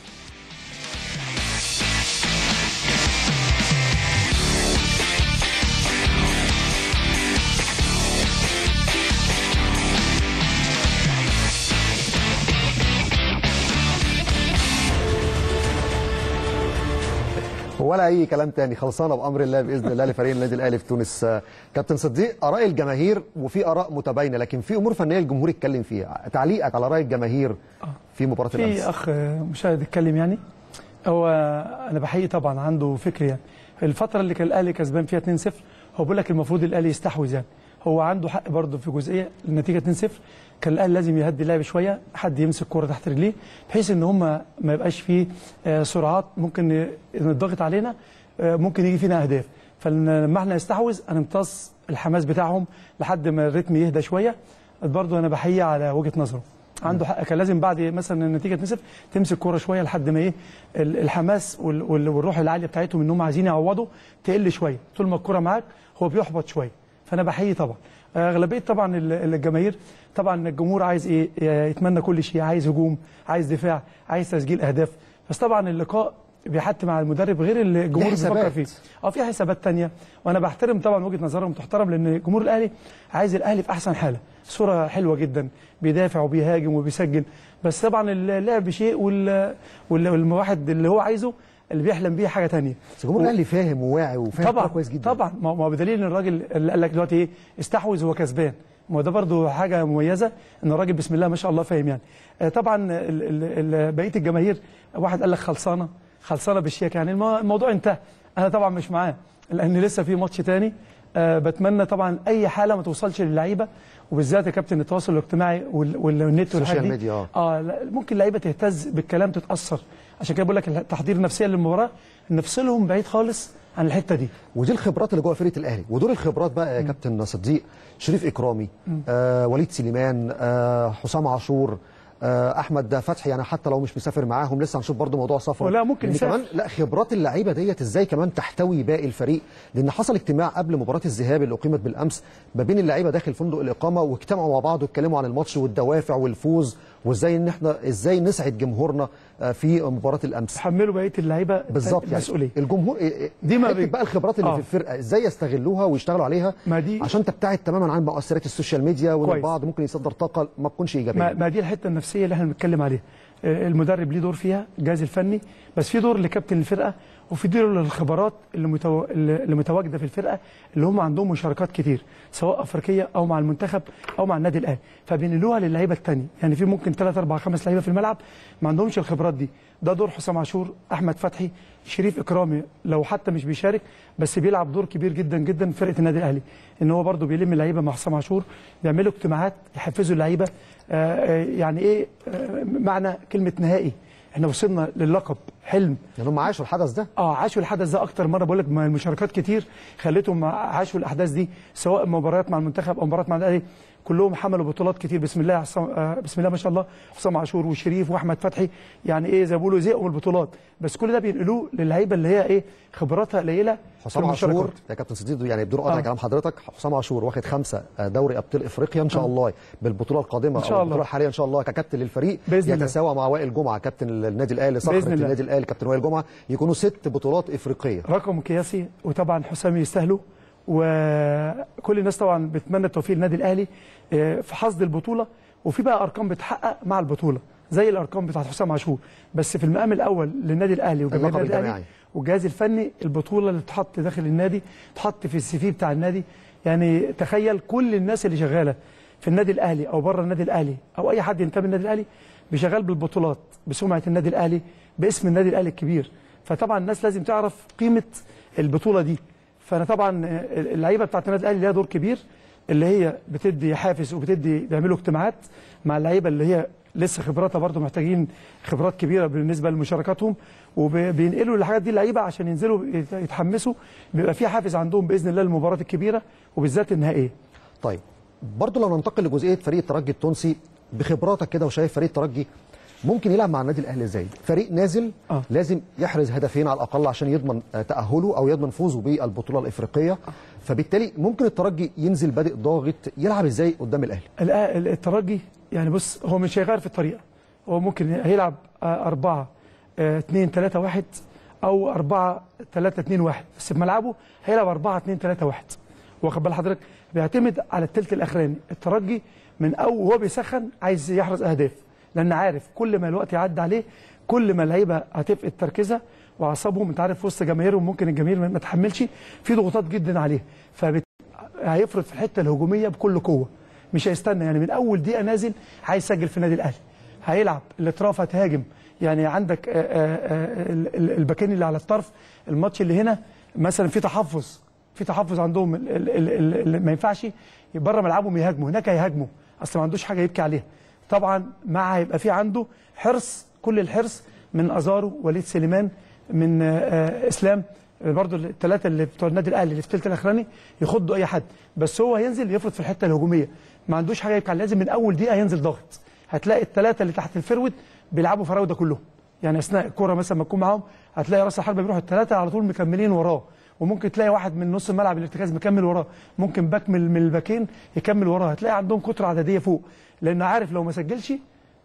ولا اي كلام تاني، خلصانه بامر الله باذن الله لفريق النادي الاهلي في تونس. كابتن صديق، اراء الجماهير وفي اراء متباينه، لكن في امور فنيه الجمهور يتكلم فيها، تعليقك على راي الجماهير في مباراه الامس؟ في اخ مشاهد اتكلم، يعني هو انا بحيي طبعا عنده فكر. يعني الفتره اللي كان الاهلي كسبان فيها اتنين صفر هو بيقول لك المفروض الاهلي يستحوذ، يعني هو عنده حق برضه في جزئيه النتيجه اتنين صفر، كان الاهلي لازم يهدي اللعب شويه، حد يمسك الكوره تحت رجليه بحيث ان هم ما يبقاش فيه سرعات ممكن نضغط علينا، ممكن يجي فينا اهداف. فلما احنا نستحوذ هنمتص الحماس بتاعهم لحد ما الريتم يهدى شويه. برضه انا بحيي على وجهه نظره، عنده حق، كان لازم بعد مثلا النتيجه اتنين صفر تمسك كوره شويه لحد ما ايه الحماس والروح العاليه بتاعتهم ان هم عايزين يعوضوا تقل شويه. طول ما الكوره معاك هو بيحبط شويه، فانا بحيي طبعا. اغلبيه طبعا الجماهير، طبعا الجمهور عايز ايه؟ يتمنى كل شيء، عايز هجوم، عايز دفاع، عايز تسجيل اهداف. بس طبعا اللقاء بيحتم على المدرب غير اللي الجمهور بيفكر فيه. اه في حسابات ثانيه، وانا بحترم طبعا وجهه نظرهم تحترم، لان جمهور الاهلي عايز الاهلي في احسن حاله، صوره حلوه جدا، بيدافع وبيهاجم وبيسجل. بس طبعا اللعب شيء والواحد اللي هو عايزه اللي بيحلم بيه حاجه ثانيه. بس الجمهور الاهلي فاهم وواعي وفاهم طبعا كويس جدا. طبعا، ما هو بدليل ان الراجل اللي قال لك دلوقتي ايه؟ استحوذ هو كسبان. ما هو ده برضه حاجه مميزه ان الراجل بسم الله ما شاء الله فاهم. يعني طبعا بقيه الجماهير، واحد قال لك خلصانه خلصانه بالشيك، يعني الموضوع انتهى. انا طبعا مش معاه لان لسه في ماتش ثاني. أه بتمنى طبعا اي حاله ما توصلش للعيبه، وبالذات يا كابتن التواصل الاجتماعي والنت والسوشيال ميديا. اه اه ممكن اللعيبه تهتز بالكلام، تتاثر. عشان كده بقول لك التحضير النفسي للمباراه نفصلهم بعيد خالص عن الحته دي. ودي الخبرات اللي جوه فرقه الاهلي. ودور الخبرات بقى يا م. كابتن صديق، شريف اكرامي، آه وليد سليمان، آه حسام عاشور، آه احمد فتحي، يعني حتى لو مش مسافر معاهم لسه هنشوف برضه موضوع سفر. لا ممكن يسافر. كمان لا، خبرات اللعيبه ديت ازاي كمان تحتوي باقي الفريق، لان حصل اجتماع قبل مباراه الذهاب اللي اقيمت بالامس ما بين اللعيبه داخل فندق الاقامه، واجتمعوا مع بعض واتكلموا عن الماتش والدوافع والفوز، وازاي ان احنا ازاي نسعد جمهورنا في مباراه الامس. حملوا بقيه اللعيبه بالظبط المسؤوليه. يعني الجمهور دي ما بقى الخبرات اللي آه. في الفرقه ازاي يستغلوها ويشتغلوا عليها، ما دي عشان تبتعد تماما عن مؤثرات السوشيال ميديا، وان البعض ممكن يصدر طاقه ما تكونش ايجابيه. ما, ما دي الحته النفسيه اللي احنا بنتكلم عليها. المدرب ليه دور فيها، الجهاز الفني، بس في دور لكابتن الفرقه، وفي دور للخبرات اللي, متو... اللي متواجده في الفرقه، اللي هم عندهم مشاركات كتير سواء افريقيه او مع المنتخب او مع النادي الاهلي، فبينقلوها للعيبه الثانيه. يعني في ممكن ثلاث اربع خمس لعيبه في الملعب ما عندهمش الخبرات دي. ده دور حسام عاشور، احمد فتحي، شريف اكرامي، لو حتى مش بيشارك بس بيلعب دور كبير جدا جدا في فرقه النادي الاهلي، ان هو برده بيلم اللعيبه مع حسام عاشور، بيعملوا اجتماعات يحفزوا اللعيبه. آه يعني ايه آه معنى كلمه نهائي؟ احنا وصلنا للقب حلم. يعني هم عاشوا الحدث ده؟ اه عاشوا الحدث ده اكتر مره، بقول لك المشاركات كتير خلتهم عاشوا الاحداث دي، سواء مباريات مع المنتخب او مباريات مع الاهلي، كلهم حملوا بطولات كتير. بسم الله حسام آه بسم الله ما شاء الله، حسام عاشور وشريف واحمد فتحي، يعني ايه زي ما بيقولوا زهقوا من البطولات، بس كل ده بينقلوه للعيبه اللي هي ايه خبراتها قليله. حسام عاشور يا كابتن سديد، يعني بدون قطع آه. كلام حضرتك، حسام عاشور واخد خمسه دوري ابطال افريقيا ان شاء آه. الله بالبطوله القادمه إن شاء او الله. البطوله الحاليه ان شاء الله ككابتن للفريق يتساوى مع وائل جمعه كابتن النادي الاهلي، صخره النادي الاهلي كابتن وائل جمعه، يكونوا ست بطولات افريقيه، رقم قياسي. وطبعا حسام يستاهلوا، وكل الناس طبعا بتمنى التوفيق للنادي الاهلي في حصد البطوله، وفي بقى ارقام بتحقق مع البطوله زي الارقام بتاعت حسام عاشور، بس في المقام الاول للنادي الاهلي وجماهير النادي الاهلي والجهاز الفني، البطوله اللي تحط داخل النادي تحط في السي في بتاع النادي. يعني تخيل كل الناس اللي شغاله في النادي الاهلي او بره النادي الاهلي او اي حد ينتمي للنادي الاهلي بيشغل بالبطولات بسمعه النادي الاهلي باسم النادي الاهلي الكبير، فطبعا الناس لازم تعرف قيمه البطوله دي. فانا طبعا اللعيبه بتاعت النادي الاهلي ليها دور كبير، اللي هي بتدي حافز وبتدي بيعملوا اجتماعات مع اللعيبه اللي هي لسه خبراتها برضه محتاجين خبرات كبيره بالنسبه لمشاركاتهم، وبينقلوا الحاجات دي اللعيبه عشان ينزلوا يتحمسوا، بيبقى في حافز عندهم باذن الله للمباراه الكبيره وبالذات النهائيه. طيب برضه لو ننتقل لجزئيه فريق الترجي التونسي، بخبراتك كده وشايف فريق الترجي ممكن يلعب مع النادي الاهلي ازاي؟ فريق نازل آه. لازم يحرز هدفين على الاقل عشان يضمن تاهله او يضمن فوزه بالبطوله الافريقيه، آه. فبالتالي ممكن الترجي ينزل بادئ ضاغط، يلعب ازاي قدام الاهلي؟ الترجي يعني بص، هو مش هيغير في الطريقه، هو ممكن هيلعب أربعة اتنين تلاتة واحد او أربعة تلاتة اتنين واحد، بس في ملعبه هيلعب أربعة اتنين تلاتة واحد، واخد بال حضرتك؟ بيعتمد على الثلث الاخراني. الترجي من اول وهو بيسخن عايز يحرز اهداف، لان عارف كل ما الوقت يعدي عليه كل ما اللعيبه هتفقد تركيزها واعصابهم، انت عارف في وسط جماهيرهم ممكن الجماهير ما تحملش، في ضغوطات جدا عليه، فهيفرض في الحته الهجوميه بكل قوه، مش هيستنى. يعني من اول دقيقه نازل عايز يسجل في النادي الاهلي، هيلعب الاطراف هتهاجم، يعني عندك الباكين اللي على الطرف، الماتش اللي هنا مثلا في تحفظ في تحفظ عندهم، ما ينفعش بره ملعبهم يهاجموا، هناك هيهاجموا، اصل ما عندوش حاجه يبكي عليها. طبعا مع هيبقى في عنده حرص، كل الحرص من ازارو، وليد سليمان، من اسلام، برضو الثلاثه اللي بتوع النادي الاهلي اللي في الثلث الاخراني يخضوا اي حد، بس هو هينزل يفرض في الحته الهجوميه، ما عندوش حاجه يبكي عليها، لازم من اول دقيقه ينزل ضاغط. هتلاقي الثلاثه اللي تحت الفرود بيلعبوا فراوده كلهم، يعني اثناء الكوره مثلا ما تكون معاهم هتلاقي راس الحربه بيروحوا الثلاثه على طول مكملين وراه، وممكن تلاقي واحد من نص الملعب الارتكاز مكمل وراه، ممكن باك من الباكين يكمل وراه، هتلاقي عندهم كتره عدديه فوق، لانه عارف لو ما سجلش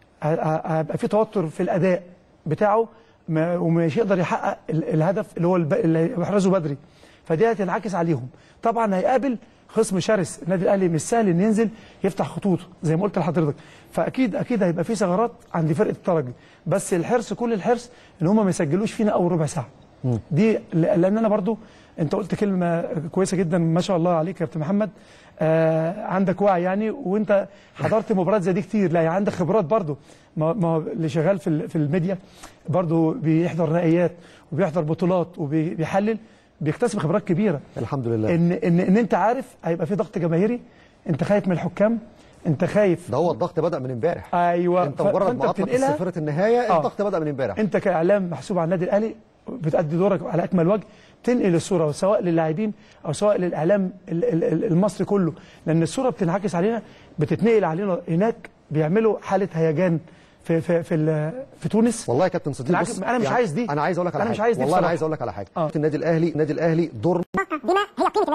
هيبقى في توتر في الاداء بتاعه ومش يقدر يحقق الهدف اللي هو اللي يحرزه بدري، فدي هتنعكس عليهم. طبعا هيقابل خصم شرس، النادي الاهلي مش سهل ان ينزل يفتح خطوطه زي ما قلت لحضرتك، فاكيد اكيد هيبقى في ثغرات عند فرقه الترجي، بس الحرص كل الحرص ان هم ما يسجلوش فينا اول ربع ساعه. م. دي لان انا برضو انت قلت كلمه كويسه جدا ما شاء الله عليك يا كابتن محمد، آه عندك وعي يعني، وانت حضرت مباريات زي دي كتير، لا يعني عندك خبرات برضو، ما ما اللي شغال في في الميديا برضو بيحضر نهائيات وبيحضر بطولات وبيحلل، بيكتسب خبرات كبيره. الحمد لله. ان ان ان انت عارف هيبقى في ضغط جماهيري، انت خايف من الحكام، انت خايف، ده هو الضغط بدأ من امبارح. ايوه، انت مجرد ما اطلق صفاره النهايه آه. الضغط بدأ من امبارح. انت كاعلام محسوب على النادي الاهلي بتأدي دورك على اكمل وجه، تنقل الصوره سواء للاعبين او سواء للاعلام المصري كله، لان الصوره بتنعكس علينا، بتتنقل علينا هناك، بيعملوا حاله هيجان في في في في تونس. والله يا كابتن صديق بص، انا مش يعني عايز دي، انا عايز اقول لك على أنا حاجه، مش عايز دي والله انا عايز اقول لك على حاجه. آه. النادي الاهلي النادي الاهلي دور بما هي قيمه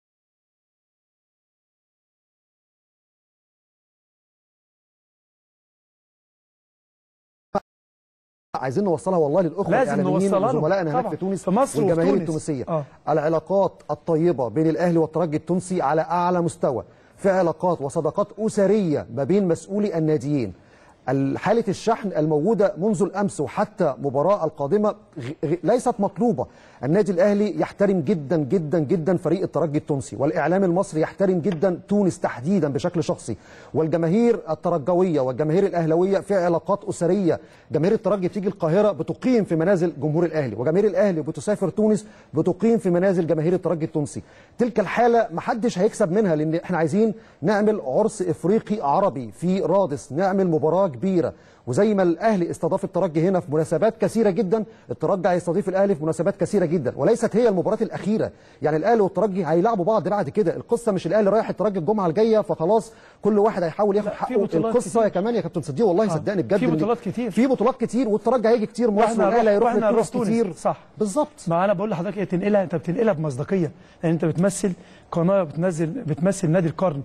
عايزين نوصلها والله للاخوه لازم نوصلها وزملائنا هناك في تونس في مصر والجماهير وتونس. التونسيه. آه. العلاقات الطيبه بين الاهلي والترجي التونسي على اعلى مستوى، في علاقات وصداقات اسريه ما بين مسؤولي الناديين. حالة الشحن الموجودة منذ الأمس وحتى مباراة القادمة ليست مطلوبة. النادي الأهلي يحترم جدا جدا جدا فريق الترجي التونسي، والإعلام المصري يحترم جدا تونس تحديدا بشكل شخصي، والجماهير الترجوية والجماهير الأهلوية في علاقات أسرية. جماهير الترجي بتيجي القاهرة بتقيم في منازل جمهور الأهلي، وجماهير الأهلي بتسافر تونس بتقيم في منازل جماهير الترجي التونسي. تلك الحالة محدش هيكسب منها، لأن احنا عايزين نعمل عرس إفريقي عربي في رادس، نعمل مباراة كبيره، وزي ما الاهلي استضاف الترجي هنا في مناسبات كثيره جدا، الترجي هيستضيف الاهلي في مناسبات كثيره جدا، وليست هي المباراه الاخيره. يعني الاهلي والترجي هيلعبوا بعض بعد كده، القصه مش الاهلي رايح الترجي الجمعه الجايه فخلاص كل واحد هيحاول ياخد حقه، القصه يا كمان يا كابتن صديق والله آه. صدقني بجد في بطولات كتير، في بطولات كتير، والترجي هيجي كتير مصر، والاهلي هيروح لتونس كتير. صح بالظبط. ما انا بقول لحضرتك ايه، تنقلها انت بتنقلها بمصداقيه، لان انت بتمثل قناه، بتنزل بتمثل نادي القرن،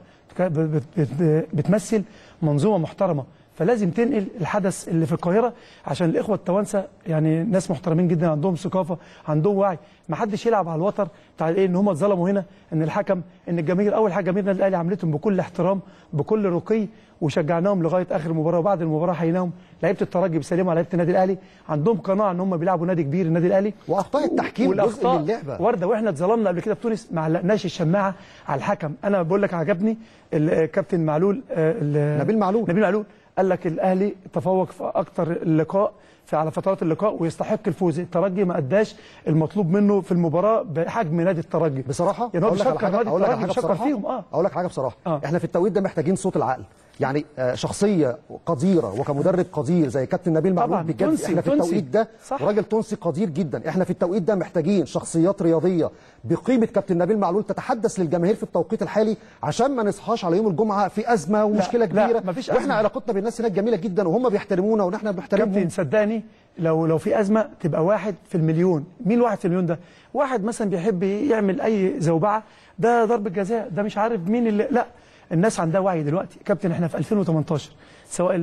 بتمثل منظومه محترمه، فلازم تنقل الحدث اللي في القاهره عشان الاخوه التوانسه يعني ناس محترمين جدا، عندهم ثقافه، عندهم وعي، ما حدش يلعب على الوتر بتاع ايه ان هم اتظلموا هنا، ان الحكم، ان الجماهير، اول حاجه جماهير النادي الاهلي عملتهم بكل احترام بكل رقي، وشجعناهم لغايه اخر المباراه، وبعد المباراه حيناهم لعيبه الترجي بيسلموا على لعيبه النادي الاهلي، عندهم قناعه ان هم بيلعبوا نادي كبير النادي الاهلي، واخطاء التحكيم جزء من اللعبه وارده، واحنا اتظلمنا قبل كده في تونس ما علقناش الشماعه على الحكم. انا بقول لك عجبني الكابتن معلول، نبيل معلول نبيل معلول قال لك الاهلي تفوق في اكتر اللقاء في على فترات اللقاء ويستحق الفوز، الترجي ما اداش المطلوب منه في المباراه بحجم نادي الترجي بصراحه. يعني هو بيشكر نادي الترجي، بيشكر فيهم. اه اقول لك حاجه بصراحه آه. احنا في التوقيت ده محتاجين صوت العقل، يعني شخصيه قديره وكمدرب قدير زي كابتن نبيل معلول بجد، احنا في التوقيت ده راجل تونسي قدير جدا، احنا في التوقيت ده محتاجين شخصيات رياضيه بقيمه كابتن نبيل معلول تتحدث للجماهير في التوقيت الحالي، عشان ما نصحاش على يوم الجمعه في ازمه ومشكله لا كبيره. لا واحنا علاقتنا بالناس هناك جميله جدا وهم بيحترمونا ونحن بنحترمهم. كابتن صدقني لو لو في ازمه تبقى واحد في المليون، مين واحد في المليون ده؟ واحد مثلا بيحب يعمل اي زوبعه، ده ضربه جزاء، ده مش عارف مين اللي، لا الناس عندها وعي دلوقتي. كابتن احنا في ألفين وتمنتاشر سواء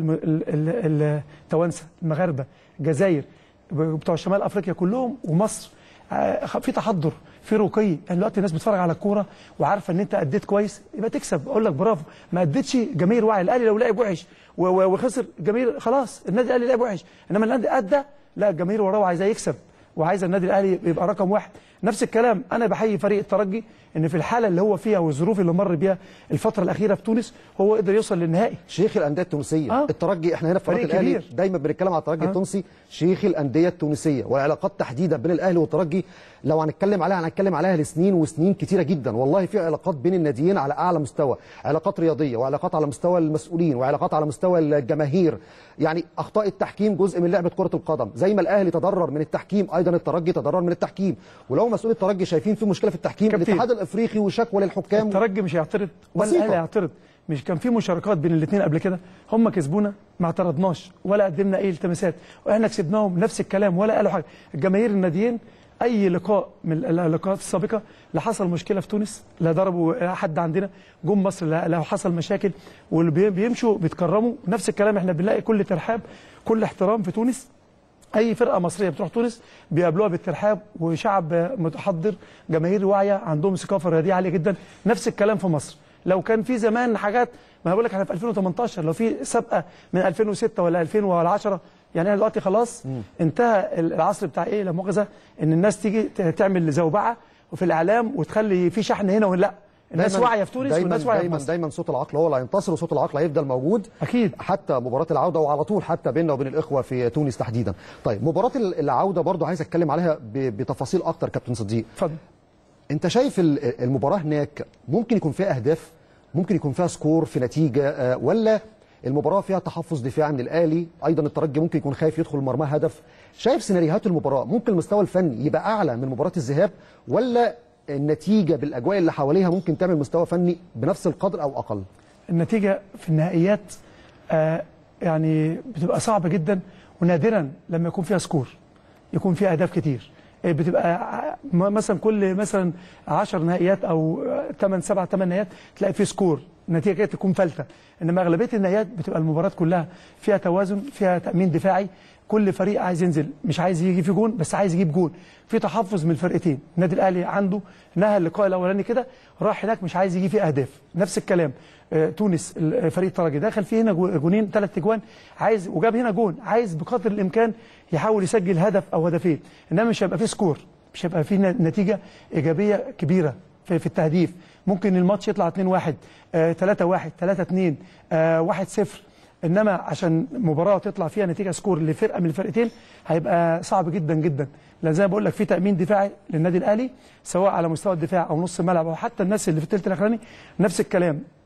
التوانسه، المغاربه، الجزائر، بتوع شمال افريقيا كلهم ومصر، في تحضر، في رقي، يعني دلوقتي الناس بتتفرج على الكوره وعارفه ان انت اديت كويس يبقى تكسب، اقول لك برافو، ما اديتش جماهير وعي. الاهلي لو لعب وحش وخسر جماهير خلاص، النادي الاهلي لعب وحش، انما النادي ادى لا، الجماهير وراه عايزاه يكسب وعايزه النادي الاهلي يبقى رقم واحد. نفس الكلام انا بحيي فريق الترجي ان في الحاله اللي هو فيها والظروف اللي مر بيها الفتره الاخيره في تونس هو قدر يوصل للنهائي. شيخ الانديه التونسيه آه. الترجي، احنا هنا في فريق الاهلي دايما بنتكلم على الترجي آه. التونسي، شيخ الانديه التونسيه، والعلاقات تحديدا بين الاهلي والترجي لو هنتكلم عليها هنتكلم عليها لسنين وسنين كتيره جدا، والله في علاقات بين الناديين على اعلى مستوى، علاقات رياضيه وعلاقات على مستوى المسؤولين وعلاقات على مستوى الجماهير. يعني اخطاء التحكيم جزء من لعبه كره القدم، زي ما الاهلي تضرر من التحكيم ايضا الترجي تضرر من التحكيم، ولو مسؤول الترجي شايفين في مشكله في التحكيم الاتحاد الافريقي وشكوى للحكام، الترجي مش هيعترض ولا الاهلي هيعترض. مش كان في مشاركات بين الاثنين قبل كده، هم كسبونا ما اعترضناش ولا قدمنا اي التماسات، واحنا كسبناهم نفس الكلام ولا قالوا حاجه. الجماهير الناديين اي لقاء من اللقاءات السابقه لا حصل مشكله في تونس، لا ضربوا حد عندنا، جم مصر لا حصل مشاكل، واللي بيمشوا بيتكرموا نفس الكلام. احنا بنلاقي كل ترحاب كل احترام في تونس، اي فرقه مصريه بتروح تونس بيقابلوها بالترحاب، وشعب متحضر، جماهير واعيه، عندهم ثقافه رياضيه عاليه جدا. نفس الكلام في مصر. لو كان في زمان حاجات، ما بقول لك احنا في ألفين وتمنتاشر لو في سابقه من ألفين وستة ولا ألفين وعشرة، يعني احنا دلوقتي خلاص م. انتهى العصر بتاع ايه لا مؤاخذه ان الناس تيجي تعمل زوبعه وفي الاعلام وتخلي في شحن هنا وهنا، لا الناس واعيه في تونس والناس واعيه في مصر. دايما صوت العقل هو اللي هينتصر، وصوت العقل هيفضل موجود اكيد حتى مباراه العوده، وعلى طول حتى بيننا وبين الاخوه في تونس تحديدا. طيب مباراه العوده برضو عايز اتكلم عليها بتفاصيل اكتر كابتن صديق. اتفضل. انت شايف المباراه هناك ممكن يكون فيها اهداف، ممكن يكون فيها سكور في نتيجه، ولا المباراه فيها تحفظ دفاعي من الاهلي؟ ايضا الترجي ممكن يكون خايف يدخل مرماه هدف. شايف سيناريوهات المباراه ممكن المستوى الفني يبقى اعلى من مباراه الذهاب، ولا النتيجه بالاجواء اللي حواليها ممكن تعمل مستوى فني بنفس القدر او اقل؟ النتيجه في النهائيات آه يعني بتبقى صعبه جدا، ونادرا لما يكون فيها سكور، يكون فيها اهداف كتير. بتبقى مثلا كل مثلا عشر نهائيات او ثمانية سبعة ثمانية نهائيات تلاقي فيه سكور، النتيجه كده تكون فلته. انما اغلبيه النهائيات بتبقى المباريات كلها فيها توازن، فيها تامين دفاعي، كل فريق عايز ينزل، مش عايز يجي في جون بس عايز يجيب جون، في تحفظ من الفرقتين. النادي الاهلي عنده نهى اللقاء الاولاني كده، راح هناك مش عايز يجي فيه اهداف. نفس الكلام آه تونس فريق الترجي دخل فيه هنا جونين ثلاث اجوان، عايز وجاب هنا جون، عايز بقدر الامكان يحاول يسجل هدف او هدفين، انما مش هيبقى فيه سكور، مش هيبقى فيه نتيجه ايجابيه كبيره في, في التهديف. ممكن الماتش يطلع اتنين واحد آه ثلاثة واحد ثلاثة اتنين آه واحد صفر، انما عشان مباراه تطلع فيها نتيجه سكور لفرقه من الفرقتين هيبقى صعب جدا جدا. لان زي ما بقول لك في تامين دفاعي للنادي الاهلي سواء على مستوى الدفاع او نص الملعب او حتى الناس اللي في الثلث الاخراني، نفس الكلام.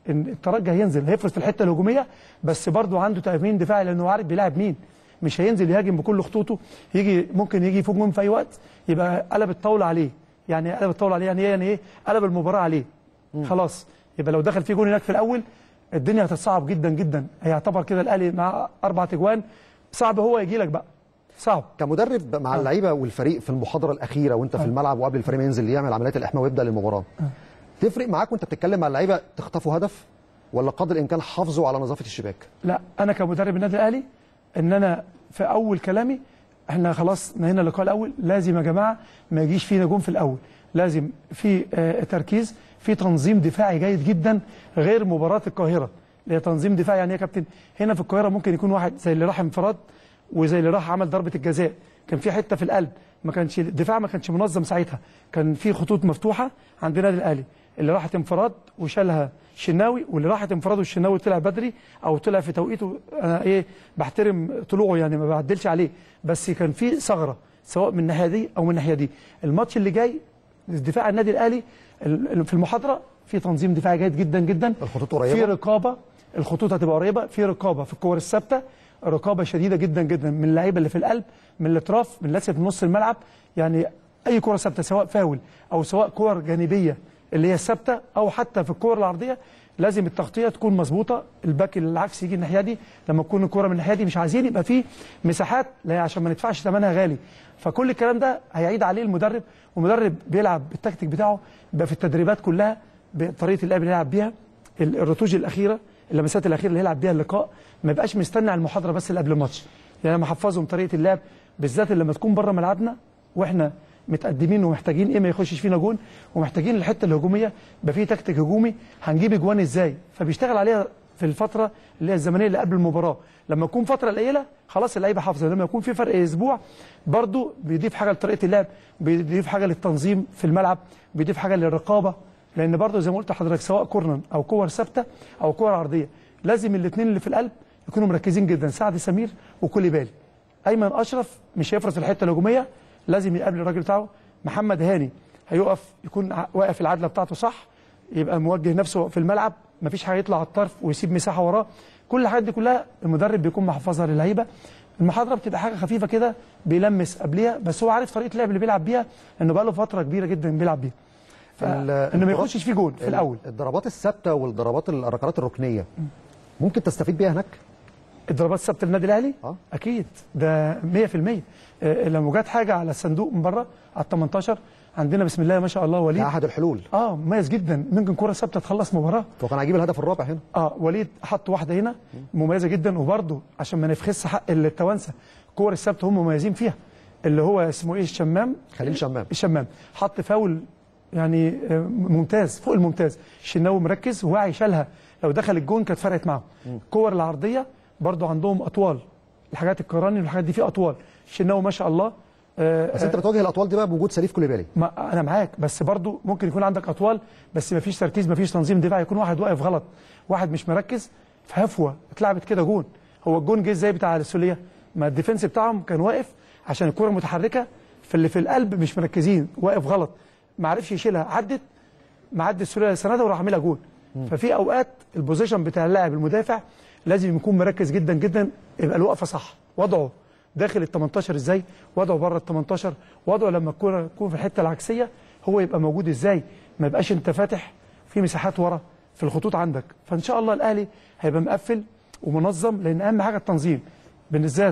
ان الترجي هينزل هيفرز في الحته الهجوميه، بس برضه عنده تامين دفاعي لانه عارف بيلاعب مين. مش هينزل يهاجم بكل خطوطه، يجي ممكن يجي يفوق جون في اي وقت يبقى قلب الطاوله عليه. يعني قلب الطاوله عليه يعني ايه؟ يعني ايه؟ قلب المباراه عليه. م. خلاص يبقى لو دخل فيه جون هناك في الاول الدنيا هتتصعب جدا جدا. هيعتبر كده الاهلي مع اربع تجوان صعب هو يجي لك بقى. صعب. كمدرب مع اللعيبه والفريق في المحاضره الاخيره وانت أه. في الملعب وقبل الفريق ما ينزل يعمل عمليات الاحماء ويبدا المباراه. أه. تفرق معاك وانت بتتكلم مع اللعيبه تخطفوا هدف ولا قدر الامكان حافظوا على نظافه الشباك؟ لا انا كمدرب النادي الاهلي ان انا في اول كلامي احنا خلاص نهينا اللقاء الاول، لازم يا جماعه ما يجيش فينا جون في الاول، لازم في آه تركيز، في تنظيم دفاعي جيد جدا غير مباراه القاهره اللي هي تنظيم دفاعي. يعني يا كابتن هنا في القاهره ممكن يكون واحد زي اللي راح انفراد وزي اللي راح عمل ضربه الجزاء، كان في حته في القلب ما كانش الدفاع ما كانش منظم ساعتها، كان في خطوط مفتوحه عند النادي الاهلي، اللي راحت انفراد وشالها شناوي واللي راحت انفراد والشناوي طلع بدري او طلع في توقيته. انا ايه بحترم طلوعه يعني ما بعدلش عليه، بس كان في ثغره سواء من الناحيه دي او من الناحيه دي. الماتش اللي جاي دفاع النادي الاهلي في المحاضره في تنظيم دفاعي جيد جدا جدا، الخطوط قريبه، في رقابه، الخطوط هتبقى قريبه، في رقابه في الكور الثابته، رقابه شديده جدا جدا من اللعيبه اللي في القلب، من الاطراف، من اللي في نص الملعب. يعني اي كره ثابته سواء فاول او سواء كور جانبيه اللي هي الثابته او حتى في الكور العرضيه لازم التغطيه تكون مظبوطه، الباك العكس يجي الناحيه دي، لما تكون الكره من الناحيه دي مش عايزين يبقى في مساحات لا عشان ما ندفعش ثمنها غالي. فكل الكلام ده هيعيد عليه المدرب، والمدرب بيلعب بالتكتيك بتاعه بيبقى في التدريبات كلها بطريقه اللعب اللي يلعب بيها، الرتوج الاخيره، اللمسات الاخيره اللي هيلعب بيها اللقاء، ما يبقاش مستني على المحاضره بس اللي قبل الماتش. يعني انا محفظهم طريقه اللعب بالذات لما تكون بره ملعبنا واحنا متقدمين ومحتاجين ايه ما يخشش فينا جون، ومحتاجين الحته الهجوميه يبقى في تكتيك هجومي هنجيب اجوان ازاي، فبيشتغل عليها في الفتره اللي هي الزمنيه اللي قبل المباراه. لما تكون فتره قليله خلاص اللعيبه حافظه، لما يكون في فرق اسبوع برضو بيضيف حاجه لطريقه اللعب، بيضيف حاجه للتنظيم في الملعب، بيضيف حاجه للرقابه، لان برضو زي ما قلت لحضرتك سواء كورنر او كور ثابته او كور عرضيه لازم الاثنين اللي في القلب يكونوا مركزين جدا، سعد سمير وكوليبالي. ايمن اشرف مش هيفرز في الحته الهجوميه، لازم يقابل الراجل بتاعه. محمد هاني هيقف يكون واقف العدله بتاعته صح، يبقى موجه نفسه في الملعب، مفيش حاجه يطلع على الطرف ويسيب مساحه وراه. كل الحاجات دي كلها المدرب بيكون محفظها للعيبه. المحاضره بتبقى حاجه خفيفه كده بيلمس قبليها، بس هو عارف طريقه اللعب اللي بيلعب بيها، انه بقى له فتره كبيره جدا بيلعب بيها، انه ما يخشش فيه جول في الاول. الضربات الثابته والضربات الركلات الركنيه ممكن تستفيد بيها هناك؟ الضربات الثابته للنادي الاهلي؟ اه اكيد ده مية في المية. آه لما جت حاجه على الصندوق من بره على ال تمنتاشر عندنا بسم الله ما شاء الله وليد احد الحلول اه مميز جدا، ممكن كره ثابته تخلص مباراه، وكان هيجيب الهدف الرابع هنا. اه وليد حط واحده هنا مميزه جدا، وبرده عشان ما نفخس حق التوانسه الكور الثابته هم مميزين فيها، اللي هو اسمه ايه الشمام خليل شمام الشمام حط فاول يعني ممتاز فوق الممتاز. الشناوي مركز وواعي شالها، لو دخل الجون كانت فرقت معاه. الكور العرضيه برضو عندهم اطوال، الحاجات القراني والحاجات دي فيه اطوال. الشناوي ما شاء الله آه بس انت بتواجه الاطوال دي بقى بوجود سليف كوليبالي. ما انا معاك، بس برضو ممكن يكون عندك اطوال بس ما فيش تركيز، ما فيش تنظيم دفاعي، يكون واحد واقف غلط، واحد مش مركز في هفوه اتلعبت كده جون. هو الجون جه ازاي بتاع السوليه؟ ما الديفنس بتاعهم كان واقف عشان الكوره متحركه، فاللي في القلب مش مركزين، واقف غلط ما عرفش يشيلها، عدت معدي السوليه سندها وراح عاملها جون. ففي اوقات البوزيشن بتاع اللاعب المدافع لازم يكون مركز جدا جدا، يبقى الوقفه صح، وضعه داخل ال تمنتاشر ازاي، وضعه بره ال تمنتاشر، وضعه لما الكوره تكون في الحته العكسيه هو يبقى موجود ازاي، ما يبقاش انت فاتح في مساحات ورا في الخطوط عندك. فان شاء الله الاهلي هيبقى مقفل ومنظم، لان اهم حاجه التنظيم بالذات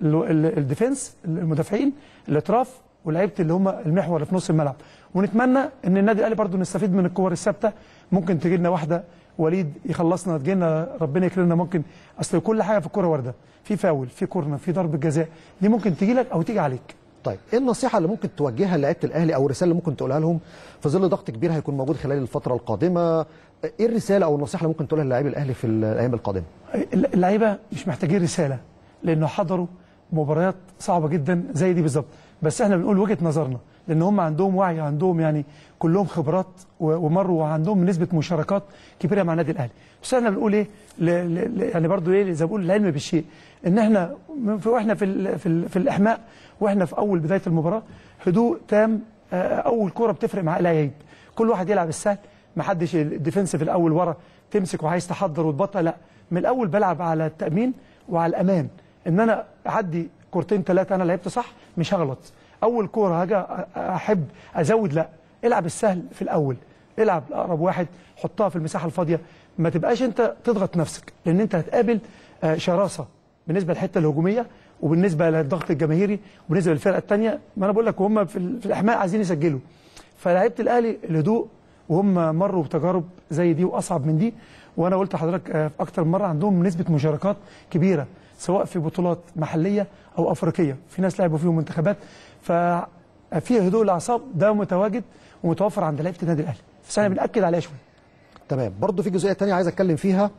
الديفنس، المدافعين، الاطراف، ولاعيبه اللي هم المحور اللي في نص الملعب. ونتمنى ان النادي الاهلي برضو نستفيد من الكور الثابته، ممكن تجي لنا واحده وليد يخلصنا، تجي لنا ربنا يكرمنا، ممكن اصل كل حاجه في الكوره وارده، في فاول، في كورنر، في ضربه جزاء، دي ممكن تجي لك او تيجي عليك. طيب ايه النصيحه اللي ممكن توجهها للاعيبه الاهلي او الرساله اللي ممكن تقولها لهم في ظل ضغط كبير هيكون موجود خلال الفتره القادمه؟ ايه الرساله او النصيحه اللي ممكن تقولها للاعيبه الاهلي في الايام القادمه؟ اللعيبه مش محتاجين رساله، لانه حضروا مباريات صعبه جدا زي دي بالظبط، بس احنا بنقول وجهه نظرنا، لان هم عندهم وعي، عندهم يعني كلهم خبرات ومروا وعندهم نسبه مشاركات كبيره مع النادي الاهلي. بس احنا بنقول ايه ل... ل... يعني برضو ايه زي ما بقول العلم بالشيء، ان احنا واحنا في ال... في, ال... في الاحماء واحنا في اول بدايه المباراه هدوء تام. اول كوره بتفرق مع العيب، كل واحد يلعب السهل، ما حدش الديفنس في الاول ورا تمسك وعايز تحضر وتبطأ، لا، من الاول بلعب على التامين وعلى الامان، ان انا اعدي كورتين ثلاثه انا لعبت صح مش هغلط. اول كوره هاجي احب ازود، لا، العب السهل في الاول، العب اقرب واحد، حطها في المساحه الفاضيه، ما تبقاش انت تضغط نفسك، لان انت هتقابل شراسه بالنسبه للحته الهجوميه وبالنسبه للضغط الجماهيري وبالنسبه للفرقه الثانيه. ما انا بقول لك وهم في الاحماء عايزين يسجلوا، فلعيبه الاهلي الهدوء، وهم مروا بتجارب زي دي واصعب من دي. وانا قلت لحضرتك في اكتر من مره عندهم نسبه مشاركات كبيره سواء في بطولات محليه او افريقيه، في ناس لعبوا فيهم منتخبات، ففي هدوء الاعصاب ده متواجد ومتوفر عند لعيبه النادي الاهلي، بس احنا بناكد عليه شويه. تمام. برضه في جزئيه ثانيه عايز اتكلم فيها،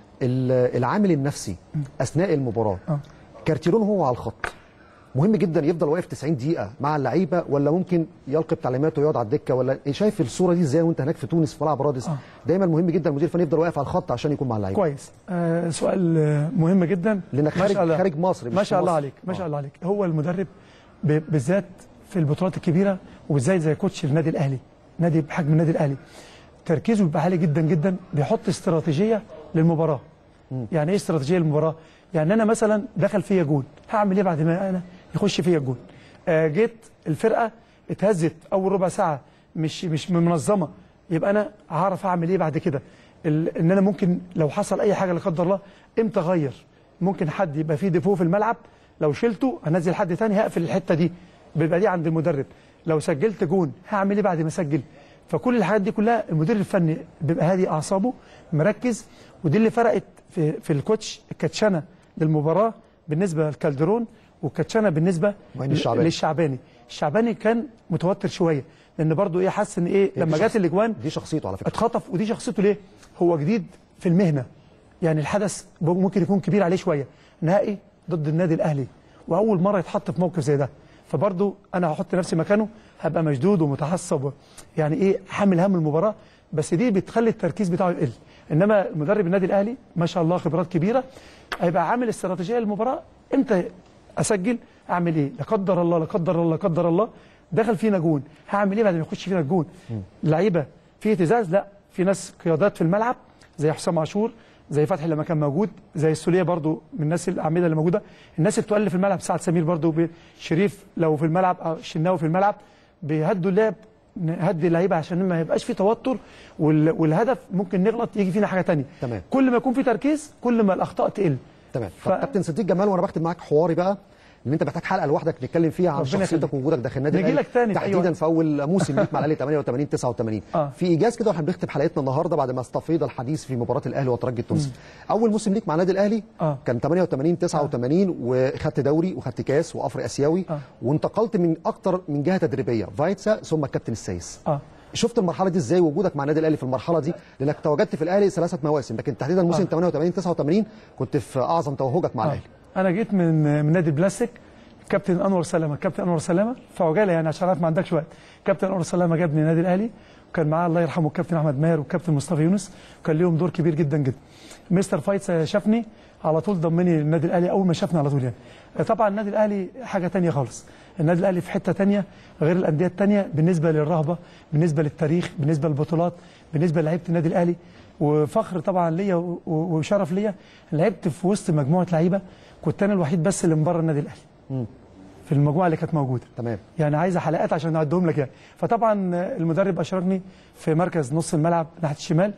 العامل النفسي اثناء المباراه. أه. كارتيرون هو على الخط مهم جدا يفضل واقف تسعين دقيقه مع اللعيبه، ولا ممكن يلقي بتعليماته ويقعد على الدكه، ولا شايف الصوره دي ازاي وانت هناك في تونس في ملعب رادس؟ أه. دايما مهم جدا المدير الفني يفضل واقف على الخط عشان يكون مع اللعيبه. كويس. آه سؤال مهم جدا، لانك خارج خارج مصر. ما شاء الله عليك، ما شاء الله عليك. هو المدرب بالذات في البطولات الكبيره وبالذات زي كوتش النادي الاهلي، نادي بحجم النادي الاهلي، تركيزه بيبقى عالي جدا جدا، بيحط استراتيجيه للمباراه. م. يعني ايه استراتيجيه للمباراه؟ يعني انا مثلا دخل فيا جول، هعمل ايه بعد ما انا يخش فيا الجول؟ آه جيت الفرقه اتهزت اول ربع ساعه مش مش منظمه، يبقى انا هعرف اعمل ايه بعد كده؟ ان انا ممكن لو حصل اي حاجه لا قدر الله امتى اغير؟ ممكن حد يبقى فيه ديفو في الملعب، لو شلته هنزل حد ثاني هقفل الحته دي، بيبقى دي عند المدرب. لو سجلت جون هعمل ايه بعد ما اسجل؟ فكل الحاجات دي كلها المدير الفني بيبقى هادي اعصابه مركز، ودي اللي فرقت في في الكوتش الكاتشانه للمباراه بالنسبه لكالدرون، والكاتشانه بالنسبه الشعباني. للشعباني. الشعباني كان متوتر شويه، لان برضو ايه، حس ان ايه لما جت الاجوان دي شخصيته على فكره اتخطف، ودي شخصيته. ليه؟ هو جديد في المهنه، يعني الحدث ممكن يكون كبير عليه شويه، نهائي ضد النادي الاهلي واول مره يتحط في موقف زي ده، فبرضو انا هحط نفسي مكانه هبقى مشدود ومتعصب، يعني ايه، حامل هم المباراه، بس دي بتخلي التركيز بتاعه يقل. انما مدرب النادي الاهلي ما شاء الله خبرات كبيره، هيبقى عامل استراتيجيه للمباراه، امتى اسجل، اعمل ايه، لا قدر الله لا قدر الله لا قدر الله دخل فينا جون، هعمل ايه بعد ما يخش فينا الجون؟ اللعيبه في اهتزاز، لا، في ناس قيادات في الملعب زي حسام عاشور، زي فتحي لما كان موجود، زي السوليه برضو من الناس الاعمده اللي موجوده، الناس اللي بتقل في الملعب، سعد سمير برضو، شريف لو في الملعب، او الشناوي في الملعب، بيهدوا اللعب، نهدي اللعيبه عشان ما يبقاش في توتر، والهدف ممكن نغلط يجي فينا حاجه ثانيه. تمام. كل ما يكون في تركيز كل ما الاخطاء تقل. تمام. ف... كابتن صديق جمال، وانا بختم معاك حواري بقى، ان انت محتاج حلقه لوحدك نتكلم فيها عن شخصيتك ووجودك داخل النادي الاهلي، نجي لك تاني تحديدا في اول موسم ليك مع الاهلي ثمانية وثمانين تسعة وثمانين. آه. في ايجاز كده واحنا بنختم حلقتنا النهارده بعد ما استفيض الحديث في مباراه الاهلي والترجي التونسي. اول موسم ليك مع النادي الاهلي آه. كان ثمانية وثمانين تسعة وثمانين، آه. وخدت دوري وخدت كاس وافريقيا اسيوي، آه. وانتقلت من اكتر من جهه تدريبيه، فايتسا ثم الكابتن السايس. آه. شفت المرحله دي ازاي، وجودك مع النادي الاهلي في المرحله دي، لانك تواجدت في الاهلي ثلاثه مواسم، لكن تحديدا موسم آه. ثمانية وثمانين تسعة وثمانين كنت في اعظم توهجك مع آه. الاهلي. انا جيت من من نادي البلاستيك، كابتن انور سلامه، كابتن انور سلامه في عجاله يعني عشان عارف ما عندكش وقت، كابتن انور سلامه جابني النادي الاهلي، وكان معاه الله يرحمه الكابتن احمد ماهر والكابتن مصطفى يونس، وكان ليهم دور كبير جدا جدا. مستر فايتس شافني على طول، ضمني للنادي الاهلي اول ما شافني على طول يعني. طبعا النادي الاهلي حاجه ثانيه خالص، النادي الاهلي في حته ثانيه غير الانديه الثانيه بالنسبه للرهبه، بالنسبه للتاريخ، بالنسبه للبطولات، بالنسبه لعيبه النادي الاهلي، وفخر طبعا ليا وشرف ليا، لعبت في وسط مجموعه لعيبه كنت انا الوحيد بس اللي من بره النادي الاهلي. م. في المجموعه اللي كانت موجوده. تمام. يعني عايزه حلقات عشان اعدهم لك يعني. فطبعا المدرب اشركني في مركز نص الملعب ناحيه الشمال.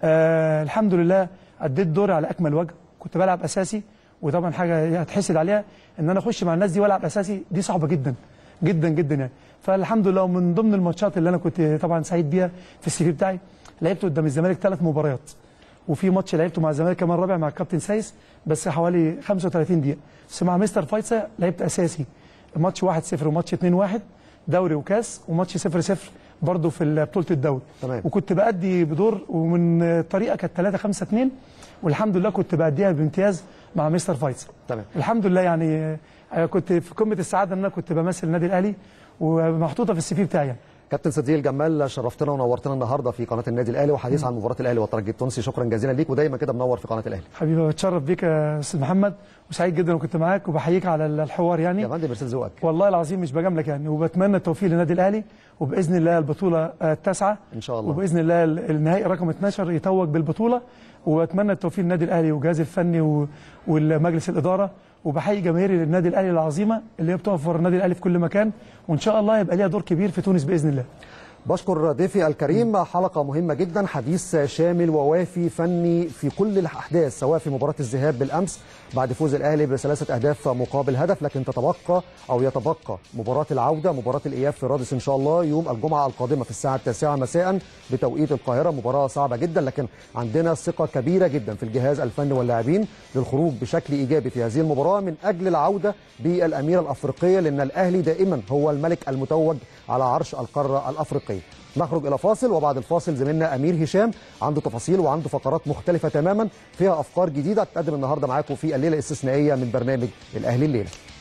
آه الحمد لله اديت دوري على اكمل وجه، كنت بلعب اساسي، وطبعا حاجه هتحسد عليها ان انا اخش مع الناس دي والعب اساسي، دي صعبه جدا جدا جدا يعني. فالحمد لله، ومن ضمن الماتشات اللي انا كنت طبعا سعيد بيها في السي في بتاعي، لعبت قدام الزمالك ثلاث مباريات، وفي ماتش لعبته مع الزمالك كمان رابع مع الكابتن سايس بس حوالي خمسة وثلاثين دقيقه، بس مع مستر فايتسا لعبت اساسي ماتش واحد صفر وماتش اتنين واحد دوري وكاس، وماتش صفر صفر برضه في بطوله الدوري. تمام. وكنت بادي بدور، ومن طريقه كانت ثلاثة خمسة اتنين، والحمد لله كنت باديها بامتياز مع مستر فايتسا. تمام. الحمد لله يعني كنت في قمه السعاده ان انا كنت بمثل النادي الاهلي ومحطوطه في السي في بتاعي يعني. كابتن صديق الجمال، شرفتنا ونورتنا النهارده في قناه النادي الاهلي وحديث عن مباراه الاهلي والترجي التونسي. شكرا جزيلا ليك ودايما كده منور في قناه الاهلي. حبيبي بتشرف بيك يا استاذ محمد وسعيد جدا وكنت معاك وبحييك على الحوار يعني. يا فندم ميرسي ذوقك. والله العظيم مش بجاملك يعني، وبتمنى التوفيق للنادي الاهلي وباذن الله البطوله التاسعه ان شاء الله، وباذن الله النهائي رقم اتناشر يتوج بالبطوله، وبتمنى التوفيق للنادي الاهلي والجهاز الفني والمجلس الاداره، وبحيي جماهير النادي الاهلي العظيمه اللي هي بتقف ورا النادي الاهلي في كل مكان، وان شاء الله يبقى ليها دور كبير في تونس باذن الله. بشكر ضيفي الكريم، حلقة مهمة جدا، حديث شامل ووافي فني في كل الأحداث سواء في مباراة الذهاب بالأمس بعد فوز الأهلي بثلاثة أهداف مقابل هدف، لكن تتبقى أو يتبقى مباراة العودة، مباراة الإياب في رادس إن شاء الله يوم الجمعة القادمة في الساعة التاسعة مساء بتوقيت القاهرة. مباراة صعبة جدا، لكن عندنا ثقة كبيرة جدا في الجهاز الفني واللاعبين للخروج بشكل إيجابي في هذه المباراة من أجل العودة بالأميرة الأفريقية، لأن الأهلي دائما هو الملك المتوج على عرش القارة الأفريقية. نخرج إلى فاصل، وبعد الفاصل زميلنا أمير هشام عنده تفاصيل وعنده فقرات مختلفة تماما فيها أفكار جديدة تقدم النهاردة معاكم في الليلة الاستثنائية من برنامج الأهلي الليلة.